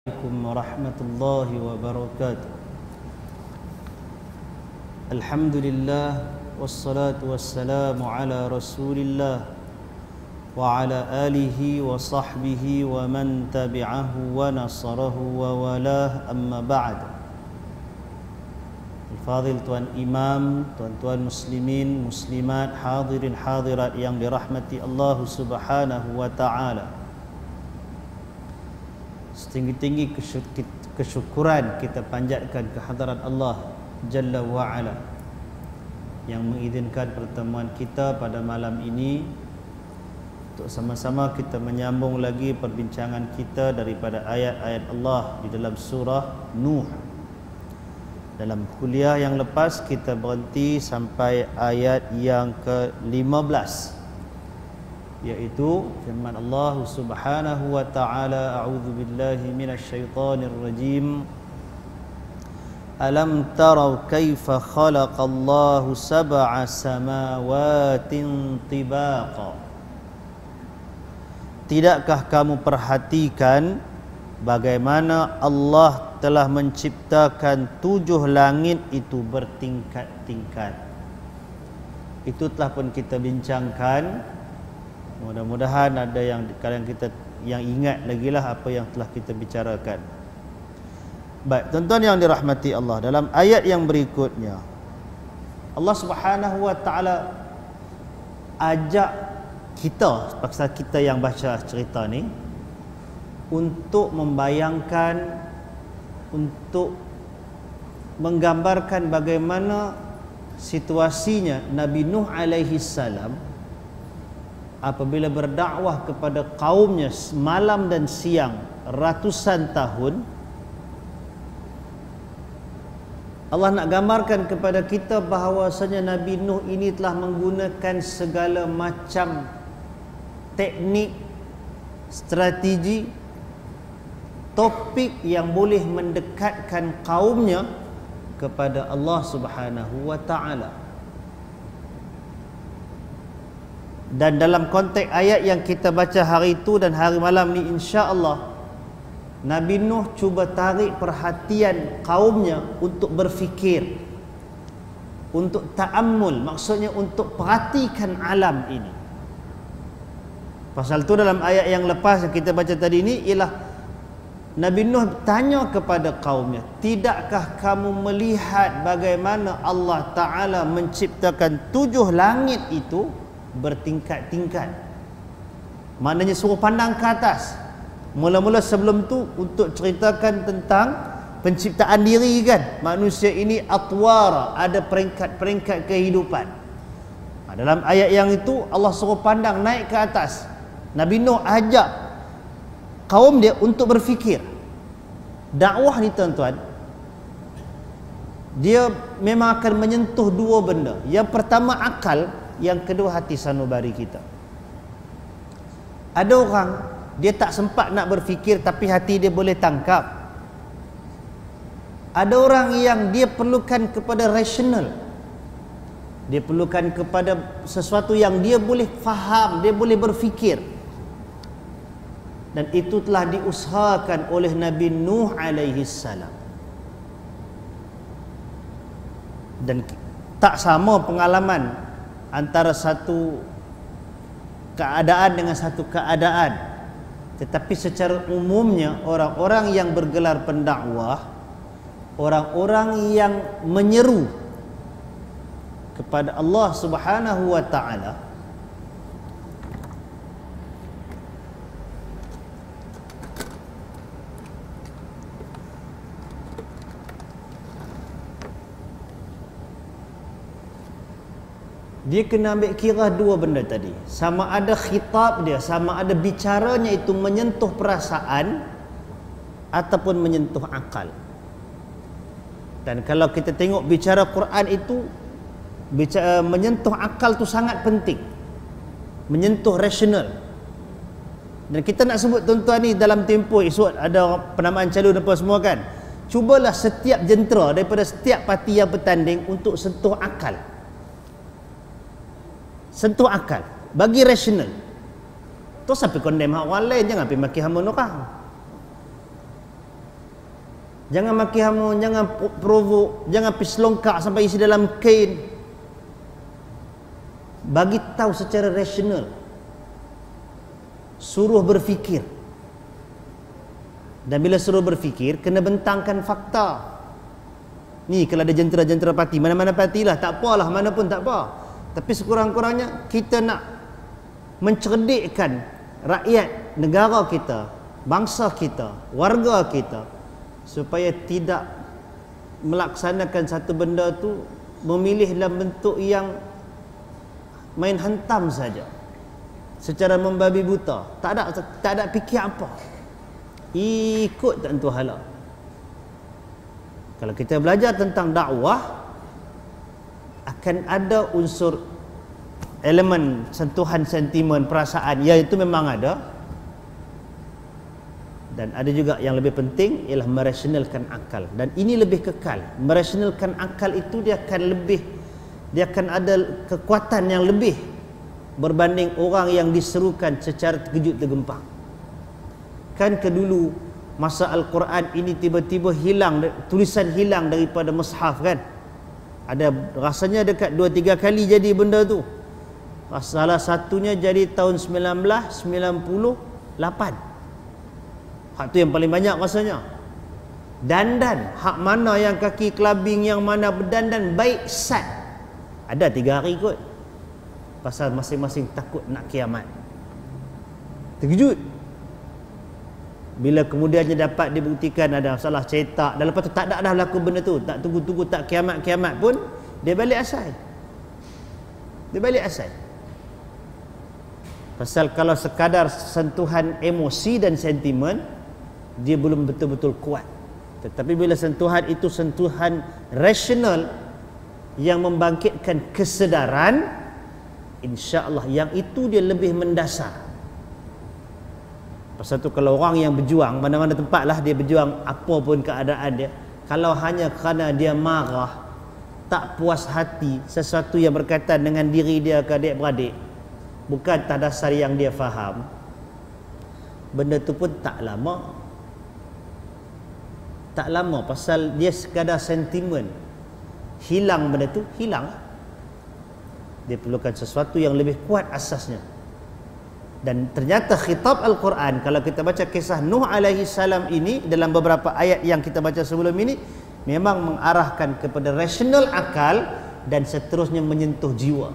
Assalamualaikum warahmatullahi wabarakatuh. Alhamdulillah wassalatu wassalamu ala Rasulillah wa ala alihi wa sahbihi wa man tabi'ahu wa nasarahu wa walah, amma ba'd. Al-Fadhil Tuan Imam, tuan-tuan muslimin, muslimat, hadirin hadirat yang dirahmati Allah Subhanahu wa taala. Setinggi-tinggi kesyukuran kita panjatkan kehadirat Allah Jalla wa'ala yang mengizinkan pertemuan kita pada malam ini untuk sama-sama kita menyambung lagi perbincangan kita daripada ayat-ayat Allah di dalam surah Nuh. Dalam kuliah yang lepas kita berhenti sampai ayat yang ke-15, yaitu firman Allah Subhanahu wa taala, a'udzu billahi minasyaitonir rajim. Alam tarau kaifa khalaqallahu sab'a samawatin tibaqa. Tidakkah kamu perhatikan bagaimana Allah telah menciptakan 7 langit itu bertingkat-tingkat. Itu telah pun kita bincangkan. Mudah-mudahan ada yang kalian kita yang ingat lagi lah apa yang telah kita bicarakan. Baik, tuan-tuan yang dirahmati Allah, dalam ayat yang berikutnya Allah Subhanahu wa taala ajak kita, paksa kita yang baca cerita ni, untuk membayangkan, untuk menggambarkan bagaimana situasinya Nabi Nuh alaihi salam apabila berdakwah kepada kaumnya malam dan siang ratusan tahun. Allah nak gambarkan kepada kita bahawasanya Nabi Nuh ini telah menggunakan segala macam teknik, strategi, topik yang boleh mendekatkan kaumnya kepada Allah Subhanahu wa taala. Dan dalam konteks ayat yang kita baca hari itu dan hari malam ni, insya-Allah Nabi Nuh cuba tarik perhatian kaumnya untuk berfikir, untuk ta'ammul, maksudnya untuk perhatikan alam ini. Pasal tu dalam ayat yang lepas yang kita baca tadi ni ialah Nabi Nuh tanya kepada kaumnya, tidakkah kamu melihat bagaimana Allah Ta'ala menciptakan 7 langit itu bertingkat-tingkat? Maknanya suruh pandang ke atas. Mula-mula sebelum tu untuk ceritakan tentang penciptaan diri kan. Manusia ini atwara, ada peringkat-peringkat kehidupan. Dalam ayat yang itu Allah suruh pandang naik ke atas. Nabi Nuh ajak kaum dia untuk berfikir. Dakwah ni tuan-tuan, dia memang akan menyentuh 2 benda. Yang pertama akal, yang kedua hati sanubari kita. Ada orang dia tak sempat nak berfikir tapi hati dia boleh tangkap. Ada orang yang dia perlukan kepada rasional, dia perlukan kepada sesuatu yang dia boleh faham, dia boleh berfikir. Dan itu telah diusahakan oleh Nabi Nuh alaihi salam. Dan tak sama pengalaman antara satu keadaan dengan satu keadaan. Tetapi secara umumnya orang-orang yang bergelar pendakwah, orang-orang yang menyeru kepada Allah Subhanahu wa taala, dia kena ambil kira 2 benda tadi. Sama ada khitab dia, sama ada bicaranya itu menyentuh perasaan ataupun menyentuh akal. Dan kalau kita tengok bicara Quran itu, menyentuh akal tu sangat penting, menyentuh rasional. Dan kita nak sebut tuan-tuan ni dalam tempoh esok ada penamaan calon apa semua kan. Cubalah setiap jentera daripada setiap parti yang bertanding untuk sentuh akal. Sentuh akal, bagi rasional. Tu sampai condemn hak orang lain, jangan pergi maki hamba orang. Jangan maki hamun, jangan provok, jangan pergi selongkak sampai isi dalam kain. Bagi tahu secara rasional. Suruh berfikir. Dan bila suruh berfikir, kena bentangkan fakta. Ni kalau ada jentera-jentera parti, mana-mana parti lah, tak apalah, mana pun tak apa. Tapi sekurang-kurangnya kita nak mencerdikkan rakyat negara kita, bangsa kita, warga kita, supaya tidak melaksanakan satu benda tu memilih dalam bentuk yang main hantam saja, secara membabi buta, tak ada fikir apa, ikut tak tentu hala. Kalau kita belajar tentang dakwah, akan ada unsur elemen sentuhan sentimen perasaan, ya itu memang ada. Dan ada juga yang lebih penting ialah merasionalkan akal, dan ini lebih kekal. Merasionalkan akal itu dia akan ada kekuatan yang lebih berbanding orang yang diserukan secara terkejut tergempang. Kan kedulu masa Al-Quran ini tiba-tiba hilang, tulisan hilang daripada mushaf kan. Ada rasanya dekat 2-3 kali jadi benda tu. Salah satunya jadi tahun 1998. Hak tu yang paling banyak rasanya. Dandan, hak mana yang kaki kelabing, yang mana berdandan baik sat. Ada 3 hari kot. Pasal masing-masing takut nak kiamat. Terkejut. Bila kemudiannya dapat dibuktikan ada salah cetak, dan lepas tu tak ada dah laku benda tu, tak tunggu-tunggu tak kiamat-kiamat pun, dia balik asal. Pasal kalau sekadar sentuhan emosi dan sentimen, dia belum betul-betul kuat. Tetapi bila sentuhan itu sentuhan rasional yang membangkitkan kesedaran, insya-Allah yang itu dia lebih mendasar. Pasal tu kalau orang yang berjuang, mana-mana tempat lah dia berjuang, apa pun keadaan dia, kalau hanya kerana dia marah, tak puas hati sesuatu yang berkaitan dengan diri dia ke adik-beradik, bukan atas dasar yang dia faham, benda tu pun tak lama. Pasal dia sekadar sentimen. Hilang benda tu, hilang. Dia perlukan sesuatu yang lebih kuat asasnya. Dan ternyata khitab Al-Quran, kalau kita baca kisah Nuh alaihi salam ini dalam beberapa ayat yang kita baca sebelum ini, memang mengarahkan kepada rasional akal dan seterusnya menyentuh jiwa.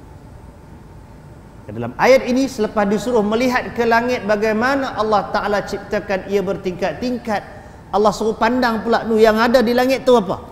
Dalam ayat ini, selepas disuruh melihat ke langit bagaimana Allah Ta'ala ciptakan ia bertingkat-tingkat, Allah suruh pandang pula Nuh yang ada di langit tu apa?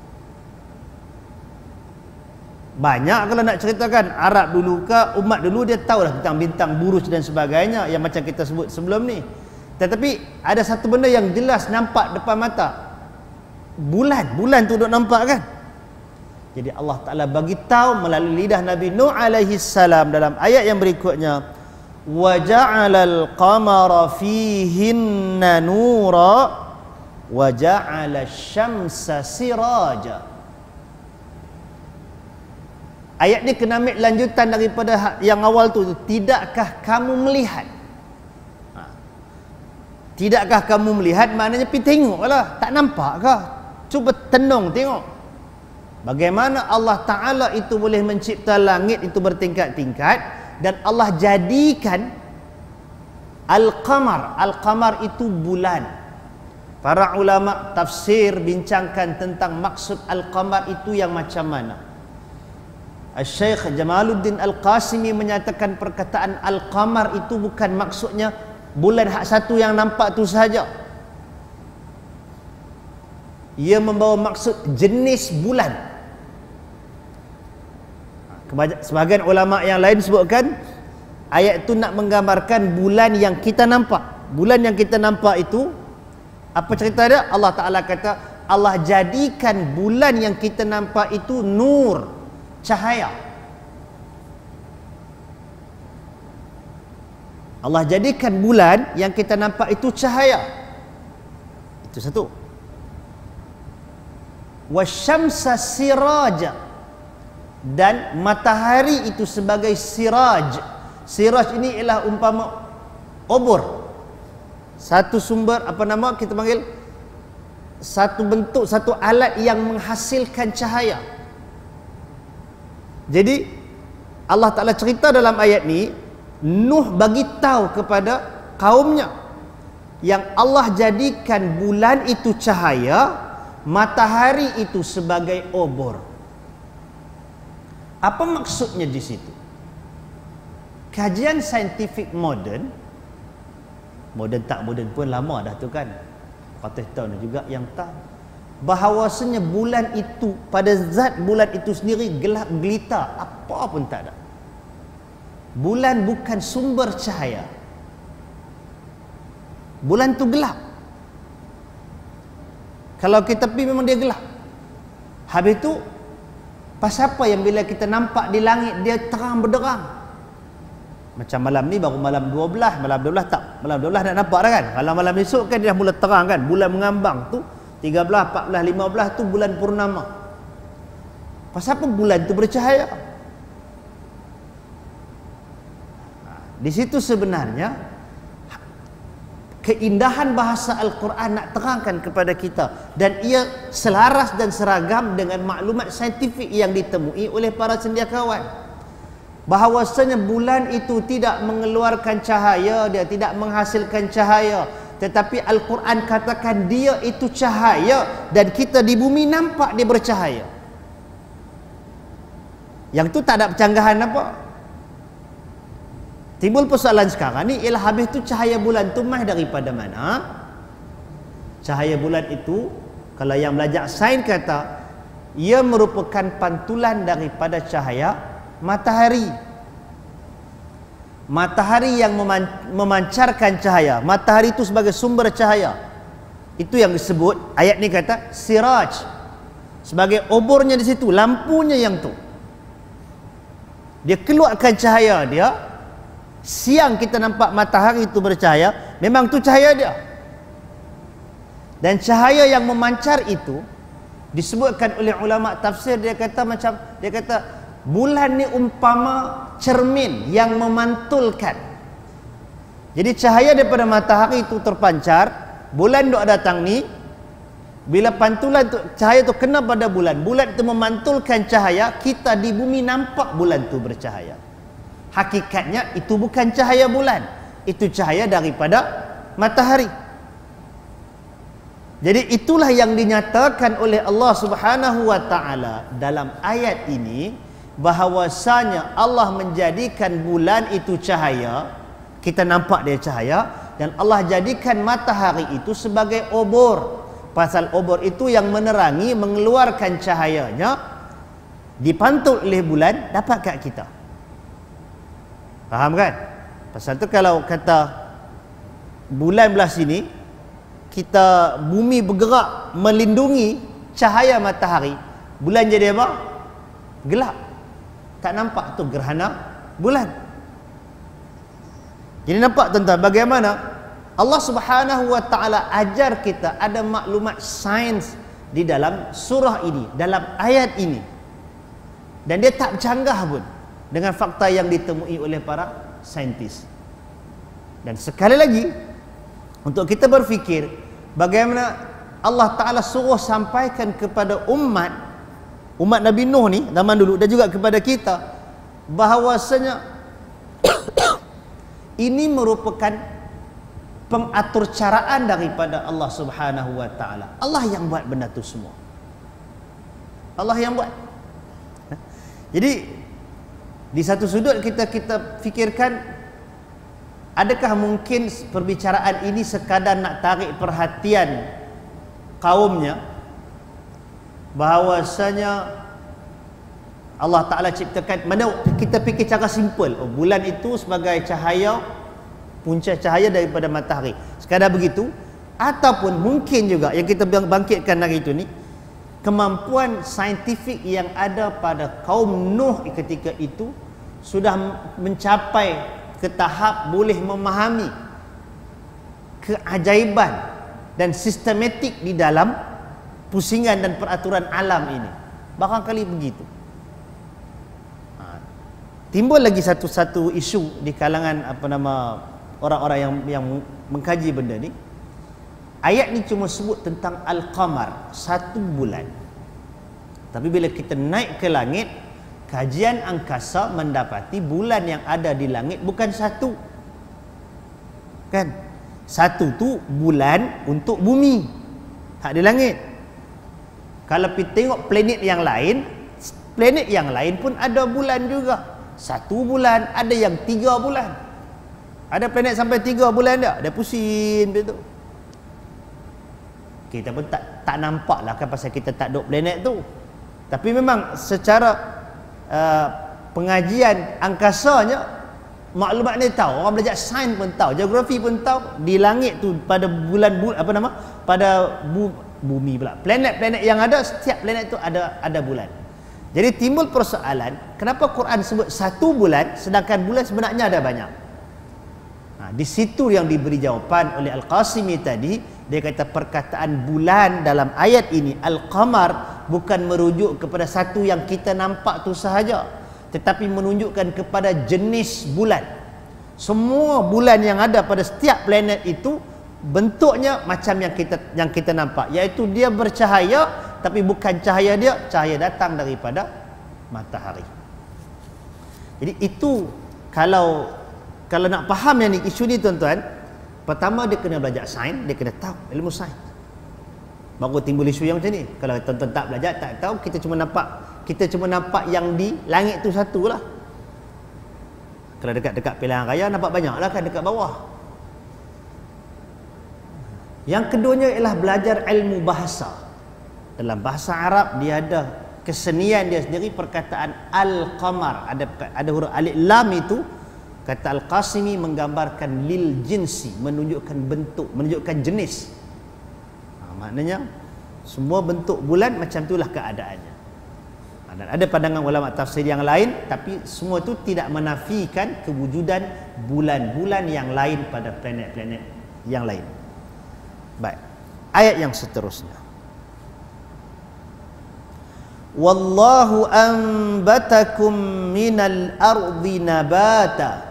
Banyak kalau nak ceritakan. Arab dulu ke umat dulu dia tahu dah tentang bintang, buruj dan sebagainya yang macam kita sebut sebelum ni. Tetapi ada satu benda yang jelas nampak depan mata. Bulan tu duk nampak kan. Jadi Allah Ta'ala bagi tahu melalui lidah Nabi Nuh alaihi salam dalam ayat yang berikutnya, wa ja'alal qamara fihinna nura wa ja'ala syamsa siraja. Ayat ni kena ambil lanjutan daripada yang awal tu. Tidakkah kamu melihat? Tidakkah kamu melihat maknanya pergi tengoklah. Tak nampak kah? Cuba tenung tengok. Bagaimana Allah Ta'ala itu boleh mencipta langit itu bertingkat-tingkat, dan Allah jadikan Al-Qamar. Al-Qamar itu bulan. Para ulama tafsir bincangkan tentang maksud Al-Qamar itu yang macam mana. Syekh Jamaluddin Al-Qasimi menyatakan perkataan Al-Qamar itu bukan maksudnya bulan hak satu yang nampak tu sahaja. Ia membawa maksud jenis bulan. Sebahagian ulama yang lain sebutkan ayat itu nak menggambarkan bulan yang kita nampak. Bulan yang kita nampak itu, apa cerita dia? Allah Ta'ala kata Allah jadikan bulan yang kita nampak itu nur, cahaya. Allah jadikan bulan yang kita nampak itu cahaya. Itu satu. Wasyamsa siraja, dan matahari itu sebagai siraj. Siraj ini ialah umpama obor. Satu sumber, apa nama kita panggil, satu bentuk, satu alat yang menghasilkan cahaya. Jadi Allah Ta'ala cerita dalam ayat ni, Nuh bagi tahu kepada kaumnya yang Allah jadikan bulan itu cahaya, matahari itu sebagai obor. Apa maksudnya di situ? Kajian saintifik moden tak moden pun lama dah tu kan, 100 tahun juga yang tahu bahawasanya bulan itu, pada zat bulan itu sendiri gelap gelita, apa pun tak ada. Bulan bukan sumber cahaya. Bulan tu gelap. Kalau kita pergi memang dia gelap. Habis tu pasal apa yang bila kita nampak di langit dia terang benderang? Macam malam ni baru malam 12, malam 12 tak, malam 12 nak nampak dah kan. Kalau malam esok kan dia dah mula terang kan, bulan mengambang tu 13, 14, 15 tu bulan purnama. Pasal apa bulan tu bercahaya? Di situ sebenarnya keindahan bahasa Al-Quran nak terangkan kepada kita, dan ia selaras dan seragam dengan maklumat saintifik yang ditemui oleh para cendekiawan, bahawasanya bulan itu tidak mengeluarkan cahaya, dia tidak menghasilkan cahaya, tetapi Al-Quran katakan dia itu cahaya, dan kita di bumi nampak dia bercahaya. Yang tu tak ada percanggahan apa. Timbul persoalan sekarang ni ialah habis tu cahaya bulan tu mai daripada mana? Cahaya bulan itu, kalau yang belajar sains kata, ia merupakan pantulan daripada cahaya matahari. Matahari yang memancarkan cahaya. Matahari itu sebagai sumber cahaya. Itu yang disebut, ayat ni kata siraj. Sebagai obornya di situ, lampunya yang tu. Dia keluarkan cahaya dia. Siang kita nampak matahari itu bercahaya, memang tu cahaya dia. Dan cahaya yang memancar itu disebutkan oleh ulama tafsir, dia kata bulan ni umpama cermin yang memantulkan. Jadi cahaya daripada matahari itu terpancar, bulan dok datang ni, bila pantulan tu, cahaya tu kena pada bulan, bulan itu memantulkan cahaya, kita di bumi nampak bulan tu bercahaya. Hakikatnya itu bukan cahaya bulan, itu cahaya daripada matahari. Jadi itulah yang dinyatakan oleh Allah Subhanahu wa taala dalam ayat ini, bahawasanya Allah menjadikan bulan itu cahaya, kita nampak dia cahaya, dan Allah jadikan matahari itu sebagai obor. Pasal obor itu yang menerangi, mengeluarkan cahayanya, dipantul oleh bulan, dapat kat kita. Faham kan? Pasal tu kalau kata bulan belah sini, kita bumi bergerak melindungi cahaya matahari, bulan jadi apa? Gelap. Tak nampak tu gerhana bulan. Jadi nampak tuan-tuan bagaimana Allah Subhanahu wa taala ajar kita ada maklumat sains di dalam surah ini, dalam ayat ini. Dan dia tak bercanggah pun dengan fakta yang ditemui oleh para saintis. Dan sekali lagi, untuk kita berfikir bagaimana Allah Ta'ala suruh sampaikan kepada umat Nabi Nuh ni zaman dulu, dan juga kepada kita, bahawasanya ini merupakan pengatur caraan daripada Allah Subhanahu wa Ta'ala. Allah yang buat benda tu semua. Allah yang buat. Jadi di satu sudut kita fikirkan, adakah mungkin perbicaraan ini sekadar nak tarik perhatian kaumnya, bahawasanya Allah Ta'ala ciptakan, mana kita fikir cara simple, bulan itu sebagai cahaya, punca cahaya daripada matahari, sekadar begitu. Ataupun mungkin juga yang kita bangkitkan hari itu ni, kemampuan saintifik yang ada pada kaum Nuh ketika itu sudah mencapai ke tahap boleh memahami keajaiban dan sistematik di dalam pusingan dan peraturan alam ini. Barangkali begitu. Timbul lagi satu isu di kalangan orang-orang yang mengkaji benda ni. Ayat ni cuma sebut tentang Al-Qamar, satu bulan. Tapi bila kita naik ke langit, kajian angkasa mendapati bulan yang ada di langit bukan satu. Kan? Satu tu bulan untuk bumi, hak di langit. Kalau kita tengok planet yang lain pun ada bulan juga. Satu bulan, ada yang 3 bulan. Ada planet sampai 3 bulan tak? Dia pusing dia tu. Kita pun tak nampak lah kan, pasal kita tak duduk planet tu. Tapi memang secara pengajian angkasanya, maklumat ni tahu, orang belajar sains pun tahu, geografi pun tahu, di langit tu pada bumi pula, planet-planet yang ada, setiap planet tu ada bulan. Jadi timbul persoalan, kenapa Quran sebut satu bulan sedangkan bulan sebenarnya ada banyak? Di situ yang diberi jawapan oleh Al-Qasimi tadi. Dia kata perkataan bulan dalam ayat ini, Al-Qamar, bukan merujuk kepada satu yang kita nampak tu sahaja, tetapi menunjukkan kepada jenis bulan. Semua bulan yang ada pada setiap planet itu bentuknya macam yang kita nampak, iaitu dia bercahaya, tapi bukan cahaya dia, cahaya datang daripada matahari. Jadi itu kalau nak faham yang ni, isu ni tuan-tuan, pertama dia kena belajar sains, dia kena tahu ilmu sains, baru timbul isu yang macam ni. Kalau tuan-tuan tak belajar, tak tahu, kita cuma nampak yang di langit tu satu lah. Kalau dekat pilihan raya nampak banyak lah kan dekat bawah. Yang keduanya ialah belajar ilmu bahasa. Dalam bahasa Arab dia ada kesenian dia sendiri, perkataan Al-Qamar, ada huruf alif lam itu, kata Al-Qasimi menggambarkan lil jinsi, menunjukkan bentuk, menunjukkan jenis. Maknanya semua bentuk bulan macam itulah keadaannya. Dan ada pandangan ulama tafsir yang lain, tapi semua itu tidak menafikan kewujudan bulan-bulan yang lain pada planet-planet yang lain. Baik, ayat yang seterusnya. Wallahu anbatakum minal ardi nabata.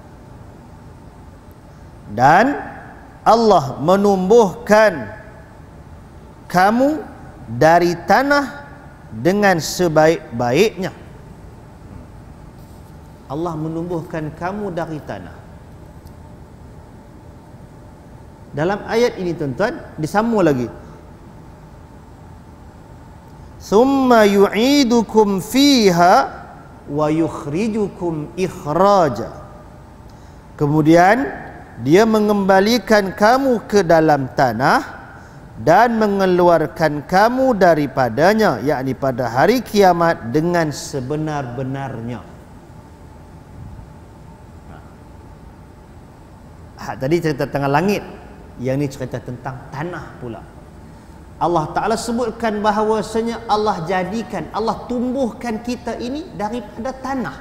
Dan Allah menumbuhkan kamu dari tanah dengan sebaik-baiknya. Allah menumbuhkan kamu dari tanah. Dalam ayat ini tuan-tuan disambung lagi. Summa yu'idukum fiha wa yukhrijukum ikhraja. Kemudian dia mengembalikan kamu ke dalam tanah dan mengeluarkan kamu daripadanya, yakni pada hari kiamat, dengan sebenar-benarnya. Tadi cerita tentang langit, yang ni cerita tentang tanah pula. Allah Ta'ala sebutkan bahawasanya Allah jadikan, Allah tumbuhkan kita ini daripada tanah.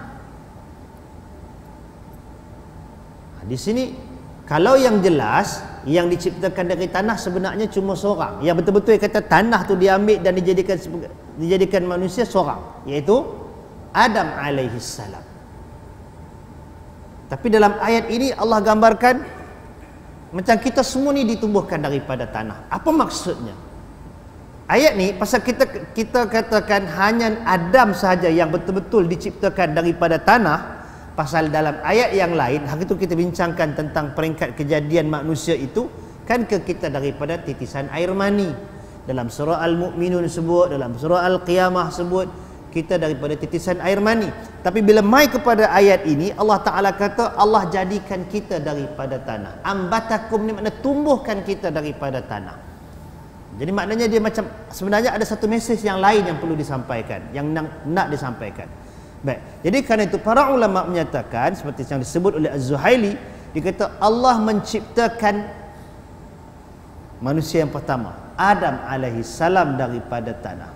Di sini kalau yang jelas, yang diciptakan dari tanah sebenarnya cuma seorang. Yang betul-betul kata tanah tu diambil dan dijadikan manusia seorang, iaitu Adam alaihi salam. Tapi dalam ayat ini Allah gambarkan macam kita semua ni ditumbuhkan daripada tanah. Apa maksudnya? Ayat ni pasal kita katakan hanya Adam sahaja yang betul-betul diciptakan daripada tanah. Pasal dalam ayat yang lain, hari itu kita bincangkan tentang peringkat kejadian manusia itu, kan ke kita daripada titisan air mani. Dalam surah Al-Mu'minun sebut, dalam surah Al-Qiyamah sebut, kita daripada titisan air mani. Tapi bila mai kepada ayat ini, Allah Ta'ala kata Allah jadikan kita daripada tanah. Ambatakum ni makna tumbuhkan kita daripada tanah. Jadi maknanya dia macam, sebenarnya ada satu mesej yang lain yang perlu disampaikan, yang nak disampaikan. Baik. Jadi kerana itu para ulama menyatakan, seperti yang disebut oleh Az-Zuhaili, dia kata Allah menciptakan manusia yang pertama, Adam alaihi salam, daripada tanah.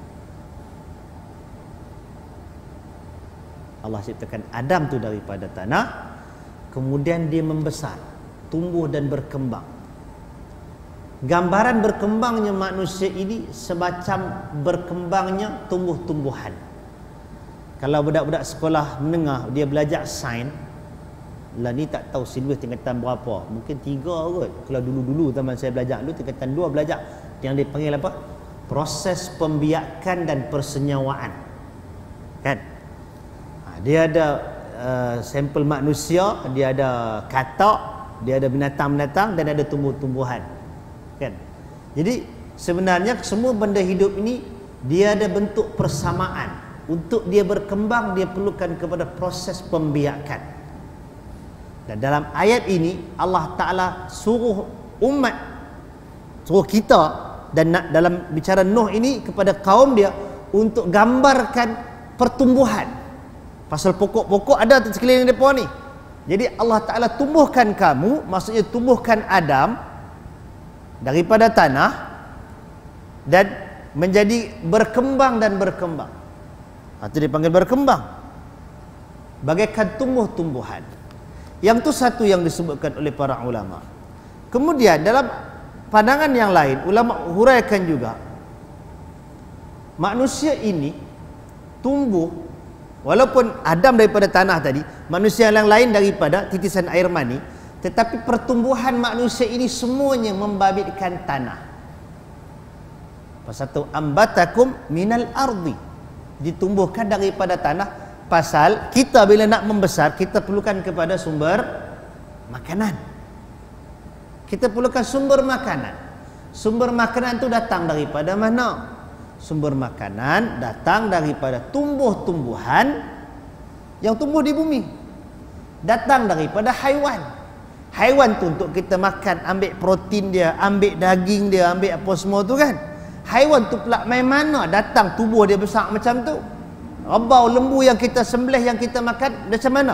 Allah ciptakan Adam tu daripada tanah, kemudian dia membesar, tumbuh dan berkembang. Gambaran berkembangnya manusia ini semacam berkembangnya tumbuh-tumbuhan. Kalau budak-budak sekolah menengah dia belajar sains, Lah ni tak tahu silibus tingkatan berapa. Mungkin 3 kot. Kalau dulu-dulu zaman saya belajar dulu tingkatan 2 belajar. Yang dipanggil apa? Proses pembiakan dan persenyawaan. Kan? Dia ada sampel manusia, dia ada katak, dia ada binatang-binatang dan ada tumbuh-tumbuhan. Kan? Jadi sebenarnya semua benda hidup ini dia ada bentuk persamaan. Untuk dia berkembang dia perlukan kepada proses pembiakan. Dan dalam ayat ini Allah Ta'ala suruh umat, suruh kita, dan dalam bicara Nuh ini kepada kaum dia untuk gambarkan pertumbuhan. Pasal pokok-pokok ada di sekeliling mereka ni. Jadi Allah Ta'ala tumbuhkan kamu, maksudnya tumbuhkan Adam daripada tanah dan menjadi berkembang dan berkembang. Itu dipanggil berkembang. Bagaikan tumbuh-tumbuhan. Yang itu satu yang disebutkan oleh para ulama. Kemudian dalam pandangan yang lain ulama huraikan juga manusia ini tumbuh walaupun Adam daripada tanah tadi, manusia yang lain daripada titisan air mani, tetapi pertumbuhan manusia ini semuanya membabitkan tanah. Pasal tu ambatakum minal ardi, ditumbuhkan daripada tanah. Pasal kita bila nak membesar, kita perlukan kepada sumber makanan. Kita perlukan sumber makanan. Sumber makanan itu datang daripada mana? Sumber makanan datang daripada tumbuh-tumbuhan yang tumbuh di bumi. Datang daripada haiwan. Haiwan tu untuk kita makan, ambil protein dia, ambil daging dia, ambil apa semua tu kan. Haiwan tu pula main mana datang tubuh dia besar macam tu? Rabau, lembu yang kita sembelih, yang kita makan, macam mana?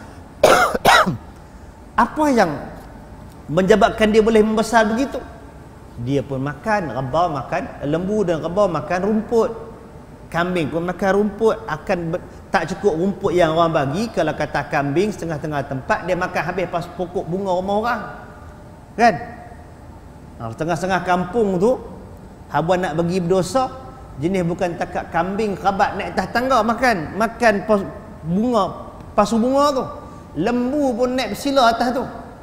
Apa yang menyebabkan dia boleh membesar begitu? Dia pun makan, rabau makan, lembu dan rabau makan rumput. Kambing pun makan rumput. Tak cukup rumput yang orang bagi. Kalau kata kambing, setengah-tengah tempat dia makan habis pas pokok bunga rumah orang. Kan? Setengah-setengah kampung tu, habuan nak bagi berdosa, jenis bukan takat kambing kerabat naik atas tangga makan bunga, pasu bunga tu. Lembu pun naik bersila atas tu.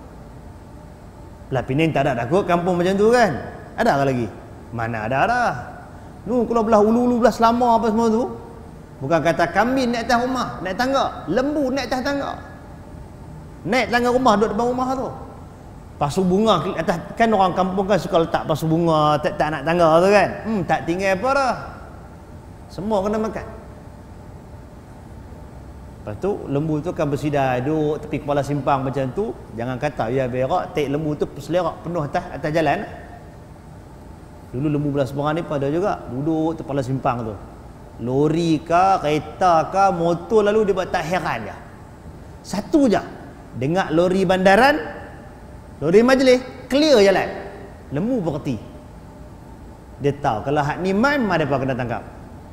Belah Pening tak ada takut kampung macam tu kan? Ada ke lagi? Mana ada dah. Lu kalau belah ulu-ulu belah Selama apa semua tu, bukan kata kambing naik atas rumah, naik tangga, lembu naik atas tangga. Naik tangga rumah, duduk depan rumah tu. Pasu bunga atas, kan orang kampung kan suka letak pasu bunga tak nak tangga tu kan. Tak tinggal apa dah. Semua kena makan. Lepas tu lembu tu kan bersidai duduk tepi kepala simpang macam tu. Jangan kata ya berak, tek lembu tu selerak penuh atas jalan. Dulu lembu belah seberang ni pada juga duduk tepi kepala simpang tu. Lori ke, kereta ke, motor lalu dia buat tak heran je. Satu je. Dengar lori bandaran, lori majlis, clear jalan. Lembu berhenti. Dia tahu kalau hak ni mai mereka kena tangkap.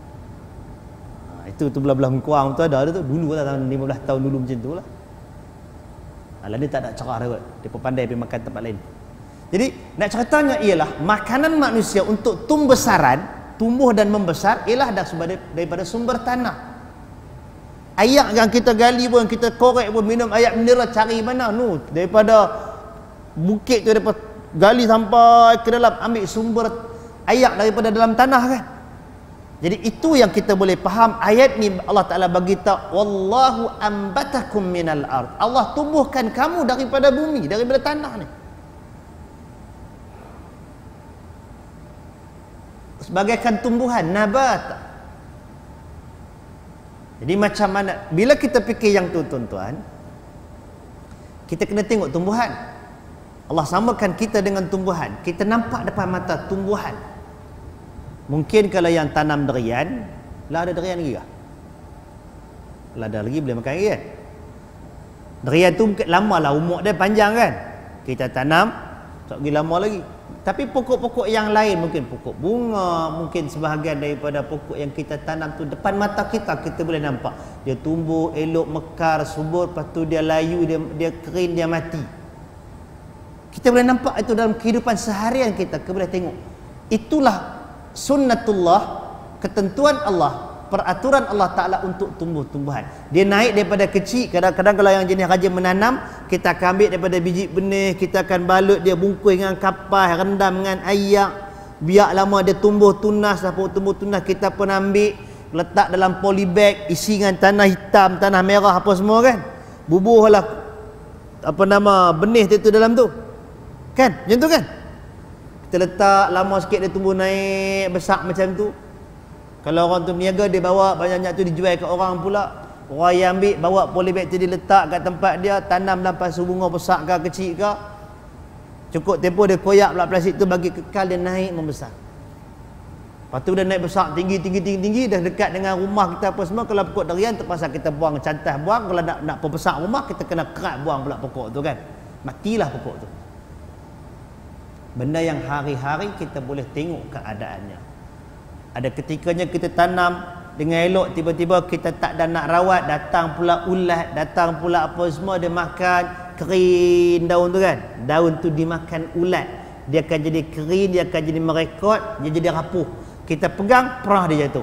Itu belah-belah Mengkuang tu ada tu. Dulu lah tahun 15 tahun dulu macam tu lah. Alah dia tak ada cerah dia kot. Dia pun pandai pergi makan tempat lain. Jadi nak ceritanya ialah makanan manusia untuk tumbuh dan membesar ialah daripada sumber tanah. Air yang kita gali pun, kita korek pun, minum air mineral cari mana? Daripada bukit tu, daripada gali sampai ke dalam, ambil sumber air daripada dalam tanah kan. Jadi itu yang kita boleh faham ayat ni. Allah Ta'ala bagi tahu wallahu ambatakum minal ard. Allah tumbuhkan kamu daripada bumi, daripada tanah ni. Sebagaikan tumbuhan, nabat. Jadi macam mana bila kita fikir yang tu tuan-tuan, kita kena tengok tumbuhan. Allah samakan kita dengan tumbuhan. Kita nampak depan mata tumbuhan. Mungkin kalau yang tanam durian, lah ada durian lagi kah? Kalau ada lagi boleh makan lagi kan? Durian tu lama lah umur dia panjang kan? Kita tanam, tak lagi lama lagi. Tapi pokok-pokok yang lain, mungkin pokok bunga, mungkin sebahagian daripada pokok yang kita tanam tu depan mata kita, kita boleh nampak. Dia tumbuh, elok, mekar, subur, lepas tu dia layu, dia kering, dia mati. Kita boleh nampak itu dalam kehidupan seharian kita boleh tengok. Itulah sunnatullah, ketentuan Allah peraturan Allah Ta'ala untuk tumbuh-tumbuhan. Dia naik daripada kecil. Kadang-kadang kalau yang jenis rajin menanam, kita akan ambil daripada biji benih, kita akan balut dia, bungkus dengan kapas, rendam dengan air, biar lama dia tumbuh tunas. Lepas tumbuh tunas, kita pun ambil, letak dalam polybag, isi dengan tanah hitam, tanah merah, apa semua kan. Bubuhlah benih tu dalam tu kan, macam tu kan. Kita letak, lama sikit dia tumbuh naik besar macam tu. Kalau orang tu berniaga, dia bawa banyak-banyak tu dijual ke orang pula. Orang yang ambil, bawa polybag tu diletak kat tempat dia, tanam dalam pasu bunga besar ke kecil ke, cukup tempoh dia koyak pula plastik tu bagi kekal, dia naik membesar. Lepas tu dia naik besar tinggi, dah dekat dengan rumah kita apa semua. Kalau pokok durian terpaksa kita buang, cantas buang. Kalau nak perbesar rumah, kita kena kerat buang pula pokok tu kan. Matilah pokok tu. Benda yang hari-hari kita boleh tengok keadaannya. Ada ketikanya kita tanam dengan elok, tiba-tiba kita tak ada nak rawat, datang pula ulat, datang pula apa semua, dia makan, kering daun tu kan. Daun tu dimakan ulat, dia akan jadi kering, dia akan jadi merekot, dia jadi rapuh. Kita pegang, perah dia jatuh.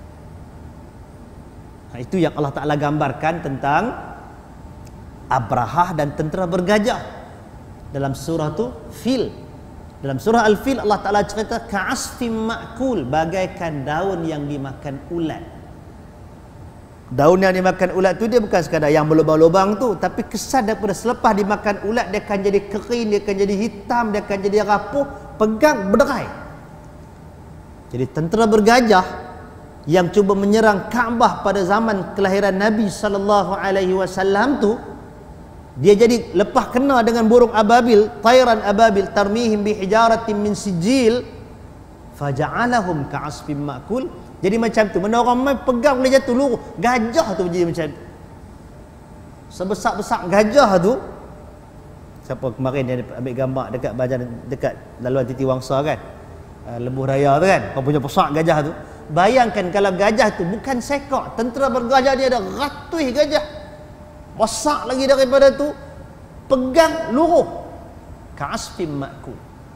Itu yang Allah Ta'ala gambarkan tentang Abrahah dan tentera bergajah dalam surah tu Fil. Dalam surah Al-Fil Allah Ta'ala cerita ka'asfim ma'kul, bagaikan daun yang dimakan ulat. Daun yang dimakan ulat tu dia bukan sekadar yang berlubang-lubang tu, tapi kesan daripada selepas dimakan ulat, dia akan jadi kering, dia akan jadi hitam, dia akan jadi rapuh, pegang berderai. Jadi tentera bergajah yang cuba menyerang Kaabah pada zaman kelahiran Nabi SAW tu, dia jadi lepas kena dengan burung ababil, tayran ababil tarmihim bihijaratin min sijil faja'alahum ka'asfim ma'kul. Jadi macam tu, benda orang main pegang boleh jatuh luruh. Gajah tu jadi macam tu, sebesar-besar gajah tu. Siapa kemarin dia ambil gambar dekat badan, dekat laluan Titi Wangsa kan, Lebuh Raya tu kan, kau punya besar gajah tu. Bayangkan kalau gajah tu bukan sekok, tentera bergajah dia ada ratus gajah, besar lagi daripada tu, pegang luruh. Ka'asfim ma'kul.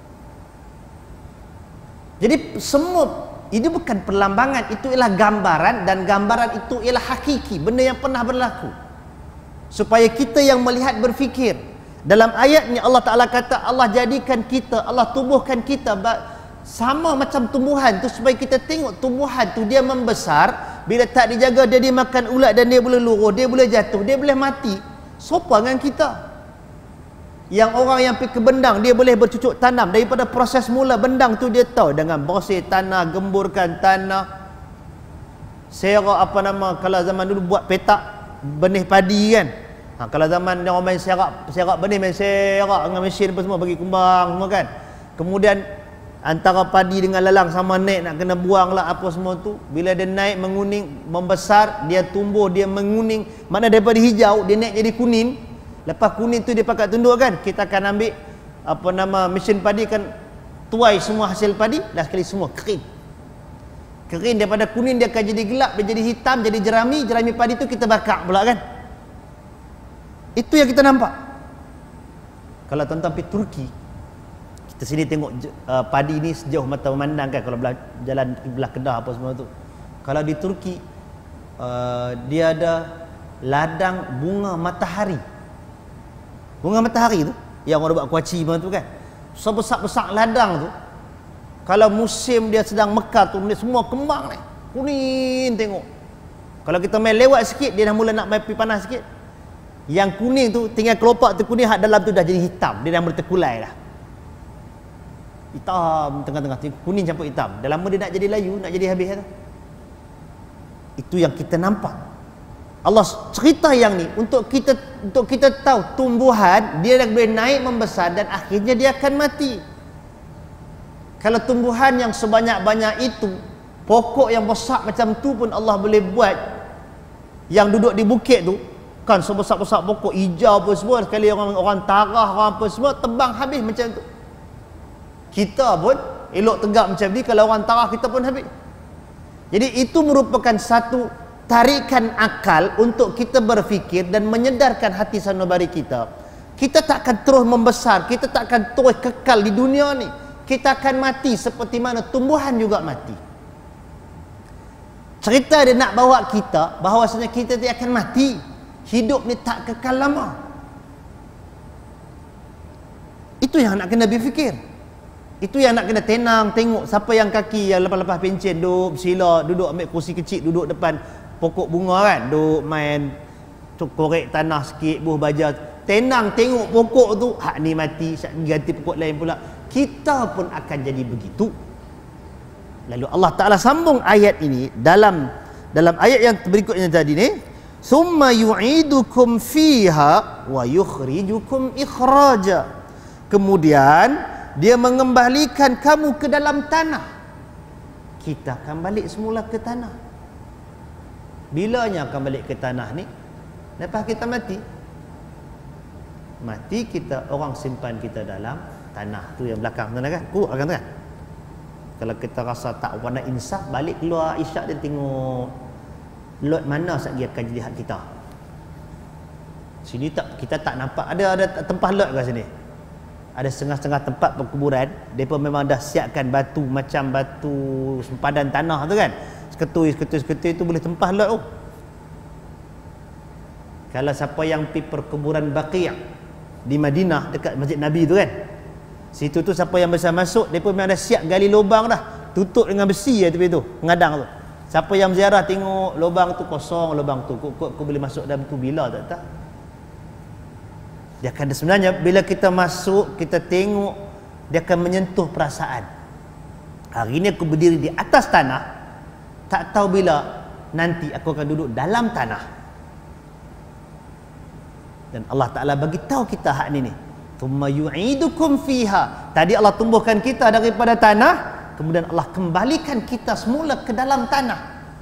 Jadi semua itu bukan perlambangan, itu ialah gambaran, dan gambaran itu ialah hakiki, benda yang pernah berlaku, supaya kita yang melihat berfikir. Dalam ayatnya Allah Ta'ala kata Allah jadikan kita, Allah tumbuhkan kita sama macam tumbuhan tu, supaya kita tengok tumbuhan tu dia membesar. Bila tak dijaga, dia dimakan ulat dan dia boleh luruh, dia boleh jatuh, dia boleh mati. Sopa dengan kita yang orang yang pergi ke bendang, dia boleh bercucuk tanam. Daripada proses mula bendang tu, dia tahu dengan bersih tanah, gemburkan tanah, serak kalau zaman dulu buat petak benih padi kan. Kalau zaman orang main serak benih, main serak dengan mesin apa semua, bagi kumbang semua kan. Kemudian antara padi dengan lalang sama naik, nak kena buang lah apa semua tu. Bila dia naik menguning, membesar, dia tumbuh, dia menguning, mana daripada hijau dia naik jadi kuning. Lepas kuning tu dia pakai tunduk kan, kita akan ambil mesin padi kan, tuai semua hasil padi, dah sekali semua kering. Kering daripada kuning dia akan jadi gelap, dia jadi hitam, jadi jerami. Jerami padi tu kita bakar pula kan. Itu yang kita nampak. Kalau tuan-tuan pergi Turki, kita sini tengok padi ni sejauh mata memandang kan, kalau jalan belah Kedah apa semua tu. Kalau di Turki, dia ada ladang bunga matahari. Bunga matahari tu yang orang buat kuaci tu kan, sebesar-besar ladang tu. Kalau musim dia sedang mekar tu, semua kembang ni kuning tengok. Kalau kita main lewat sikit, dia dah mula nak main pergi panas sikit, yang kuning tu tinggal kelopak tu kuning, hak dalam tu dah jadi hitam, dia dah mula terkulai dah. Hitam tengah-tengah, kuning campur hitam. Dah lama dia nak jadi layu, nak jadi habis tu. Itu yang kita nampak. Allah cerita yang ni untuk kita tahu tumbuhan dia boleh naik membesar dan akhirnya dia akan mati. Kalau tumbuhan yang sebanyak-banyak itu, pokok yang besar macam tu pun Allah boleh buat, yang duduk di bukit tu kan, sebesar-besar pokok hijau apa semua, sekali orang tarah, orang apa semua, tebang habis macam tu. Kita pun elok tegak macam ni, kalau orang tarah kita pun habis. Jadi itu merupakan satu tarikan akal untuk kita berfikir dan menyedarkan hati sanubari kita. Kita tak akan terus membesar, kita tak akan terus kekal di dunia ni. Kita akan mati seperti mana tumbuhan juga mati. Cerita dia nak bawa kita bahawasanya kita dia akan mati. Hidup ni tak kekal lama. Itu yang nak kena berfikir. Itu yang nak kena tenang tengok siapa yang kaki yang lepas-lepas pencen duduk bersila, duduk ambil kursi kecil duduk depan pokok bunga kan, duduk main korek tanah sikit, buah baja. Tenang tengok pokok tu, hak ni mati, ganti pokok lain pula. Kita pun akan jadi begitu. Lalu Allah Ta'ala sambung ayat ini dalam ayat yang berikutnya tadi ni, summa yu'idukum fiha wa yukhrijukum ikhraja. Kemudian dia mengembalikan kamu ke dalam tanah. Kita akan balik semula ke tanah. Bilanya akan balik ke tanah ni? Lepas kita mati. Mati kita, orang simpan kita dalam tanah tu yang belakang tu kan. Akan tu kan. Kalau kita rasa tak warna insaf, balik keluar isyak dia tengok lot mana lagi akan jadi hak kita. Sini tak, kita tak nampak ada tempat lot kat sini. Ada setengah-setengah tempat perkuburan, mereka memang dah siapkan batu macam batu sempadan tanah tu kan. Seketui tu boleh tempah lot tu. Kalau siapa yang pergi perkuburan Baqi' di Madinah dekat Masjid Nabi tu kan, situ tu siapa yang besar masuk, mereka memang dah siap gali lubang dah, tutup dengan besi tepi tu, pengadang tu. Siapa yang ziarah tengok lubang tu kosong, lubang tu kok boleh masuk dalam tu bila tak. Dia akan sebenarnya bila kita masuk, kita tengok, dia akan menyentuh perasaan. Hari ini aku berdiri di atas tanah, tak tahu bila nanti aku akan duduk dalam tanah. Dan Allah Ta'ala bagi tahu kita hak ni. Thumma yu'idukum fiha. Tadi Allah tumbuhkan kita daripada tanah, kemudian Allah kembalikan kita semula ke dalam tanah.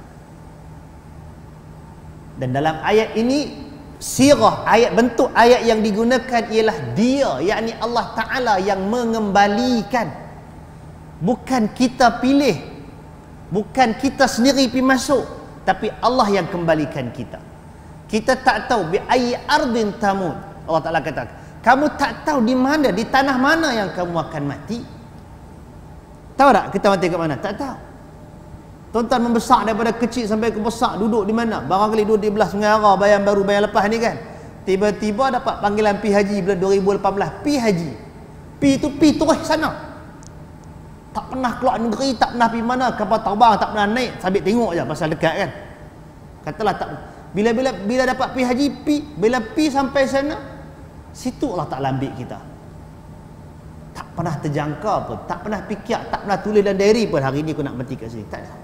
Dan dalam ayat ini, sirah ayat, bentuk ayat yang digunakan ialah dia, yakni Allah Ta'ala yang mengembalikan. Bukan kita pilih, bukan kita sendiri pergi masuk, tapi Allah yang kembalikan kita. Kita tak tahu bi ayyi ardin tamut. Allah Ta'ala kata, kamu tak tahu di mana, di tanah mana yang kamu akan mati. Tahu tak kita mati kat mana? Tak tahu. Tuan-tuan membesar daripada kecil sampai ke besar, duduk di mana? Barangkali duduk di belah Sungai Ara, bayan baru, bayan lepas ni kan. Tiba-tiba dapat panggilan pi haji bila 2018, pi haji. Pi tu pi terus sana. Tak pernah keluar negeri, tak pernah pergi mana, kapal terbang tak pernah naik, sabit tengok je pasal dekat kan. Katalah tak, bila dapat pi haji, bila pi sampai sana, situ Allah Ta'ala ambil kita. Tak pernah terjangka pun, tak pernah fikir, tak pernah tulis dalam diary pun hari ni aku nak mati kat sini. Tak ada.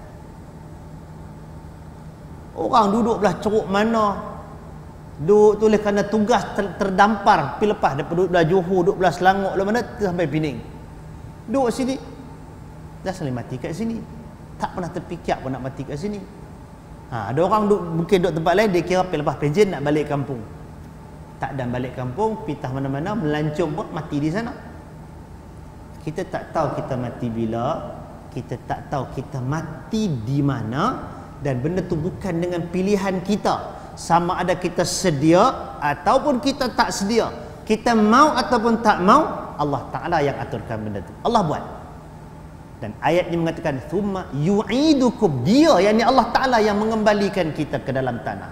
Orang duduk belah ceruk mana, duduk tulis kerana tugas terdampar pi lepas, daripada duduk belah Johor, duduk belah Selangor, belah mana sampai Pening. Duduk sini dah saling mati kat sini. Tak pernah terfikir pun nak mati kat sini. Ada orang duduk, mungkin duduk tempat lain, dia kira pi lepas penjen nak balik kampung. Tak dan balik kampung, pitah mana-mana, melancong pun mati di sana. Kita tak tahu kita mati bila, kita tak tahu kita mati di mana, dan benda tu bukan dengan pilihan kita. Sama ada kita sedia ataupun kita tak sedia, kita mau ataupun tak mau, Allah Ta'ala yang aturkan benda tu. Allah buat. Dan ayat ini mengatakan thumma yu'idukum, dia yakni Allah Ta'ala yang mengembalikan kita ke dalam tanah,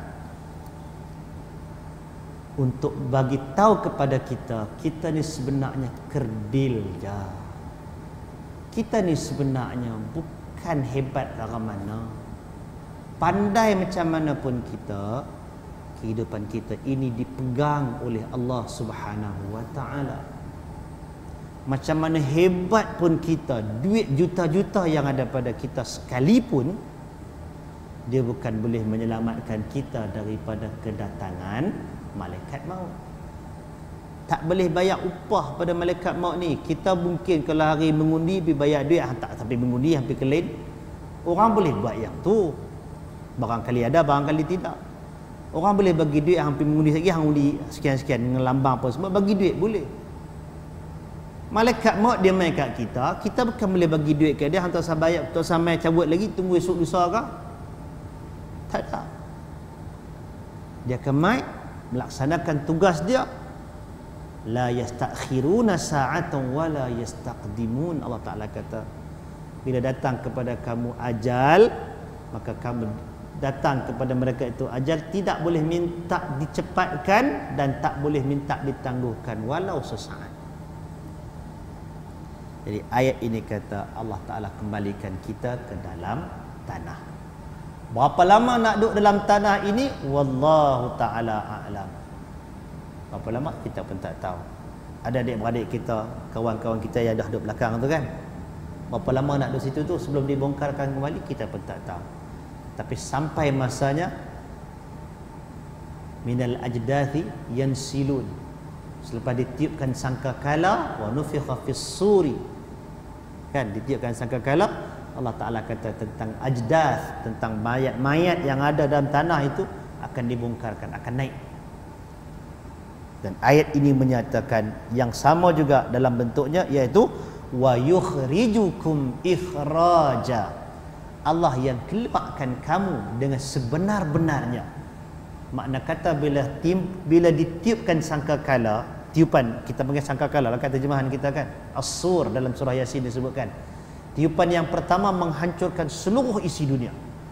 untuk bagi tahu kepada kita, kita ni sebenarnya kerdil je. Kita ni sebenarnya bukan hebat dari mana, pandai macam mana pun kita, kehidupan kita ini dipegang oleh Allah Subhanahu wa Ta'ala. Macam mana hebat pun kita, duit juta-juta yang ada pada kita sekalipun, dia bukan boleh menyelamatkan kita daripada kedatangan malaikat maut. Tak boleh bayar upah pada malaikat maut ni. Kita mungkin kalau hari mengundi pergi bayar duit, tak sampai mengundi, hampir kelin. Orang boleh buat yang tu, barangkali ada, barangkali tidak. Orang boleh bagi duit, hampir mengundi lagi, hang undi sekian-sekian dengan lambang apa semua, bagi duit boleh. Malaikat maut dia main kat kita, kita bukan boleh bagi duit kat dia, hantar sabayat, tak sampai cabut lagi, tunggu esok lusa ke? Tak ada. Dia akan main melaksanakan tugas dia. La yastakhiruna sa'atan wa la yastaqdimun. Allah Ta'ala kata, bila datang kepada kamu ajal, maka kamu datang kepada mereka itu ajal, tidak boleh minta dicepatkan dan tak boleh minta ditangguhkan walau sesaat. Jadi ayat ini kata Allah Ta'ala kembalikan kita ke dalam tanah. Berapa lama nak duduk dalam tanah ini? Wallahu Ta'ala a'lam. Berapa lama kita pun tak tahu. Ada adik-beradik kita, kawan-kawan kita yang dah duduk belakang tu kan, berapa lama nak duduk situ tu sebelum dibongkarkan kembali kita pun tak tahu. Tapi sampai masanya minal ajdathi yansilun, selepas ditiupkan sangkakala wa nufikha fis suri, kan, ditiupkan sangkakala, Allah Ta'ala kata tentang ajdath, tentang mayat-mayat yang ada dalam tanah itu akan dibongkarkan, akan naik. Dan ayat ini menyatakan yang sama juga dalam bentuknya, iaitu wa yukhrijukum ikhraja. Allah yang keluarkan kamu dengan sebenar-benarnya. Makna kata bila ditiupkan sangkakala, tiupan, kita panggil sangkakala lah kat terjemahan kita kan, as-sur dalam surah Yasin disebutkan. Tiupan yang pertama menghancurkan seluruh isi dunia.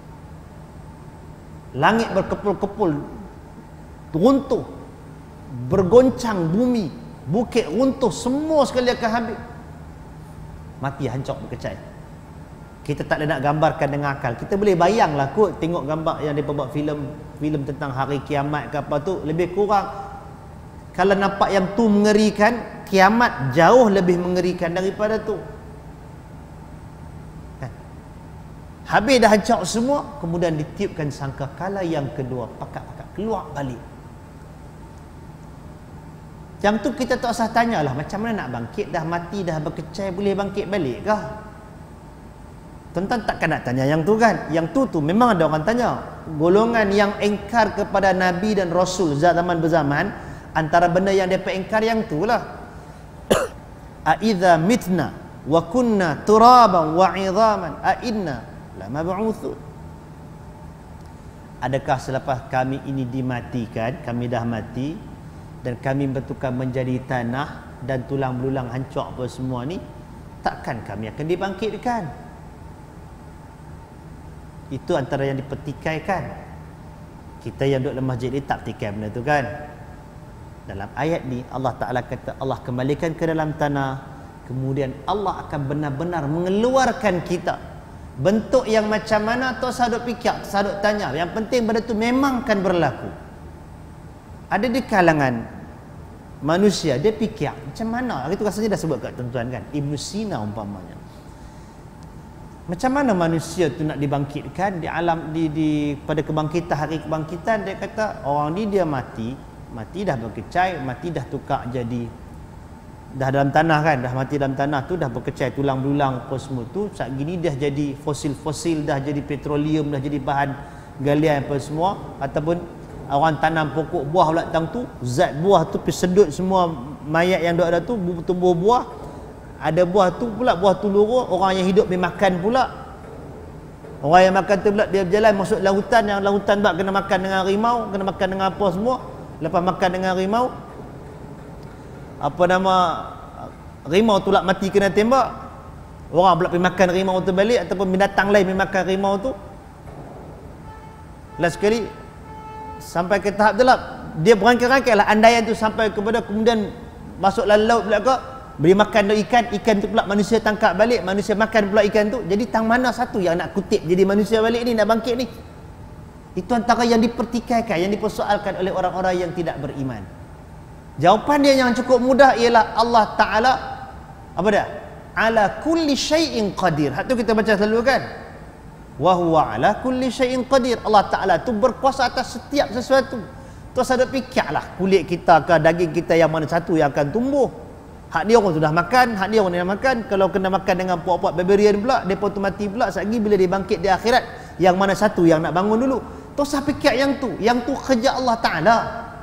Langit berkepul-kepul, runtuh, bergoncang bumi, bukit runtuh, semua sekali akan habis. Mati, hancur, berkecai. Kita tak ada nak gambarkan dengan akal. Kita boleh bayanglah kot, tengok gambar yang dia buat filem tentang hari kiamat ke apa tu, lebih kurang kalau nampak yang tu mengerikan, kiamat jauh lebih mengerikan daripada tu. Habis dah hancur semua, kemudian ditiupkan sangkakala yang kedua, pakat-pakat keluar balik. Yang tu kita tak usah tanyalah macam mana nak bangkit, dah mati, dah berkecai, boleh bangkit balik kah? Tuan-tuan takkan nak tanya yang tu kan? Yang tu memang ada orang tanya. Golongan yang engkar kepada Nabi dan Rasul zaman berzaman, antara benda yang mereka engkar yang tu lah. A'idha mitna wa kunna turaban wa 'idhaman a inna lamab'uthun. Adakah selepas kami ini dimatikan, kami dah mati dan kami bertukar menjadi tanah dan tulang belulang hancur apa semua ni, takkan kami akan dibangkitkan? Itu antara yang dipertikaikan. Kita yang duduk dalam masjid ni tak petikai benda tu kan. Dalam ayat ni Allah Ta'ala kata Allah kembalikan ke dalam tanah, kemudian Allah akan benar-benar mengeluarkan kita. Bentuk yang macam mana tak usah duk fikir, tak usah duk tanya. Yang penting benda tu memang akan berlaku. Ada di kalangan manusia dia fikir macam mana, itu rasanya dah sebut kat tuan-tuan kan, Ibn Sina umpamanya, macam mana manusia tu nak dibangkitkan di alam pada kebangkitan, hari kebangkitan. Dia kata orang ni dia mati dah berkecai, mati dah tukar jadi, dah dalam tanah kan, dah mati dalam tanah tu dah berkecai, tulang belulang apa semua tu saat gini dah jadi fosil-fosil, dah jadi petroleum, dah jadi bahan galian apa semua. Ataupun orang tanam pokok buah pula tang tu, zat buah tu pergi sedut semua mayat yang ada tu, tumbuh buah. Ada buah tu pula, buah tu luruh, orang yang hidup dia makan pula. Orang yang makan tu pula dia berjalan masuk lautan, yang lautan pula kena makan dengan harimau, kena makan dengan apa semua. Lepas makan dengan harimau, apa nama, harimau tu pula mati kena tembak. Orang pula pergi makan harimau tu balik, ataupun binatang lain pergi makan harimau tu. Last sekali sampai ke tahap tu lah, dia berangkai-rangkai lah andaian tu sampai kepada kemudian masuklah laut pula ke, beri makan tu ikan tu pula manusia tangkap balik, manusia makan pula ikan tu. Jadi tang mana satu yang nak kutip jadi manusia balik ni, nak bangkit ni? Itu antara yang dipertikaikan, yang dipersoalkan oleh orang-orang yang tidak beriman. Jawapan dia yang cukup mudah ialah Allah Ta'ala apa dia? Ala kulli syai'in qadir. Hak tu kita baca selalu kan? Wa huwa ala kulli syai'in qadir. Allah Ta'ala tu berkuasa atas setiap sesuatu. Terus ada fikirlah kulit kita ke daging kita yang mana satu yang akan tumbuh. Hak dia orang sudah makan, hak dia orang yang makan. Kalau kena makan dengan puak-puak barbarian pula, depa tu mati pula. Satgi bila dia bangkit di akhirat, yang mana satu yang nak bangun dulu? Tak usah fikir yang tu kerja Allah Ta'ala.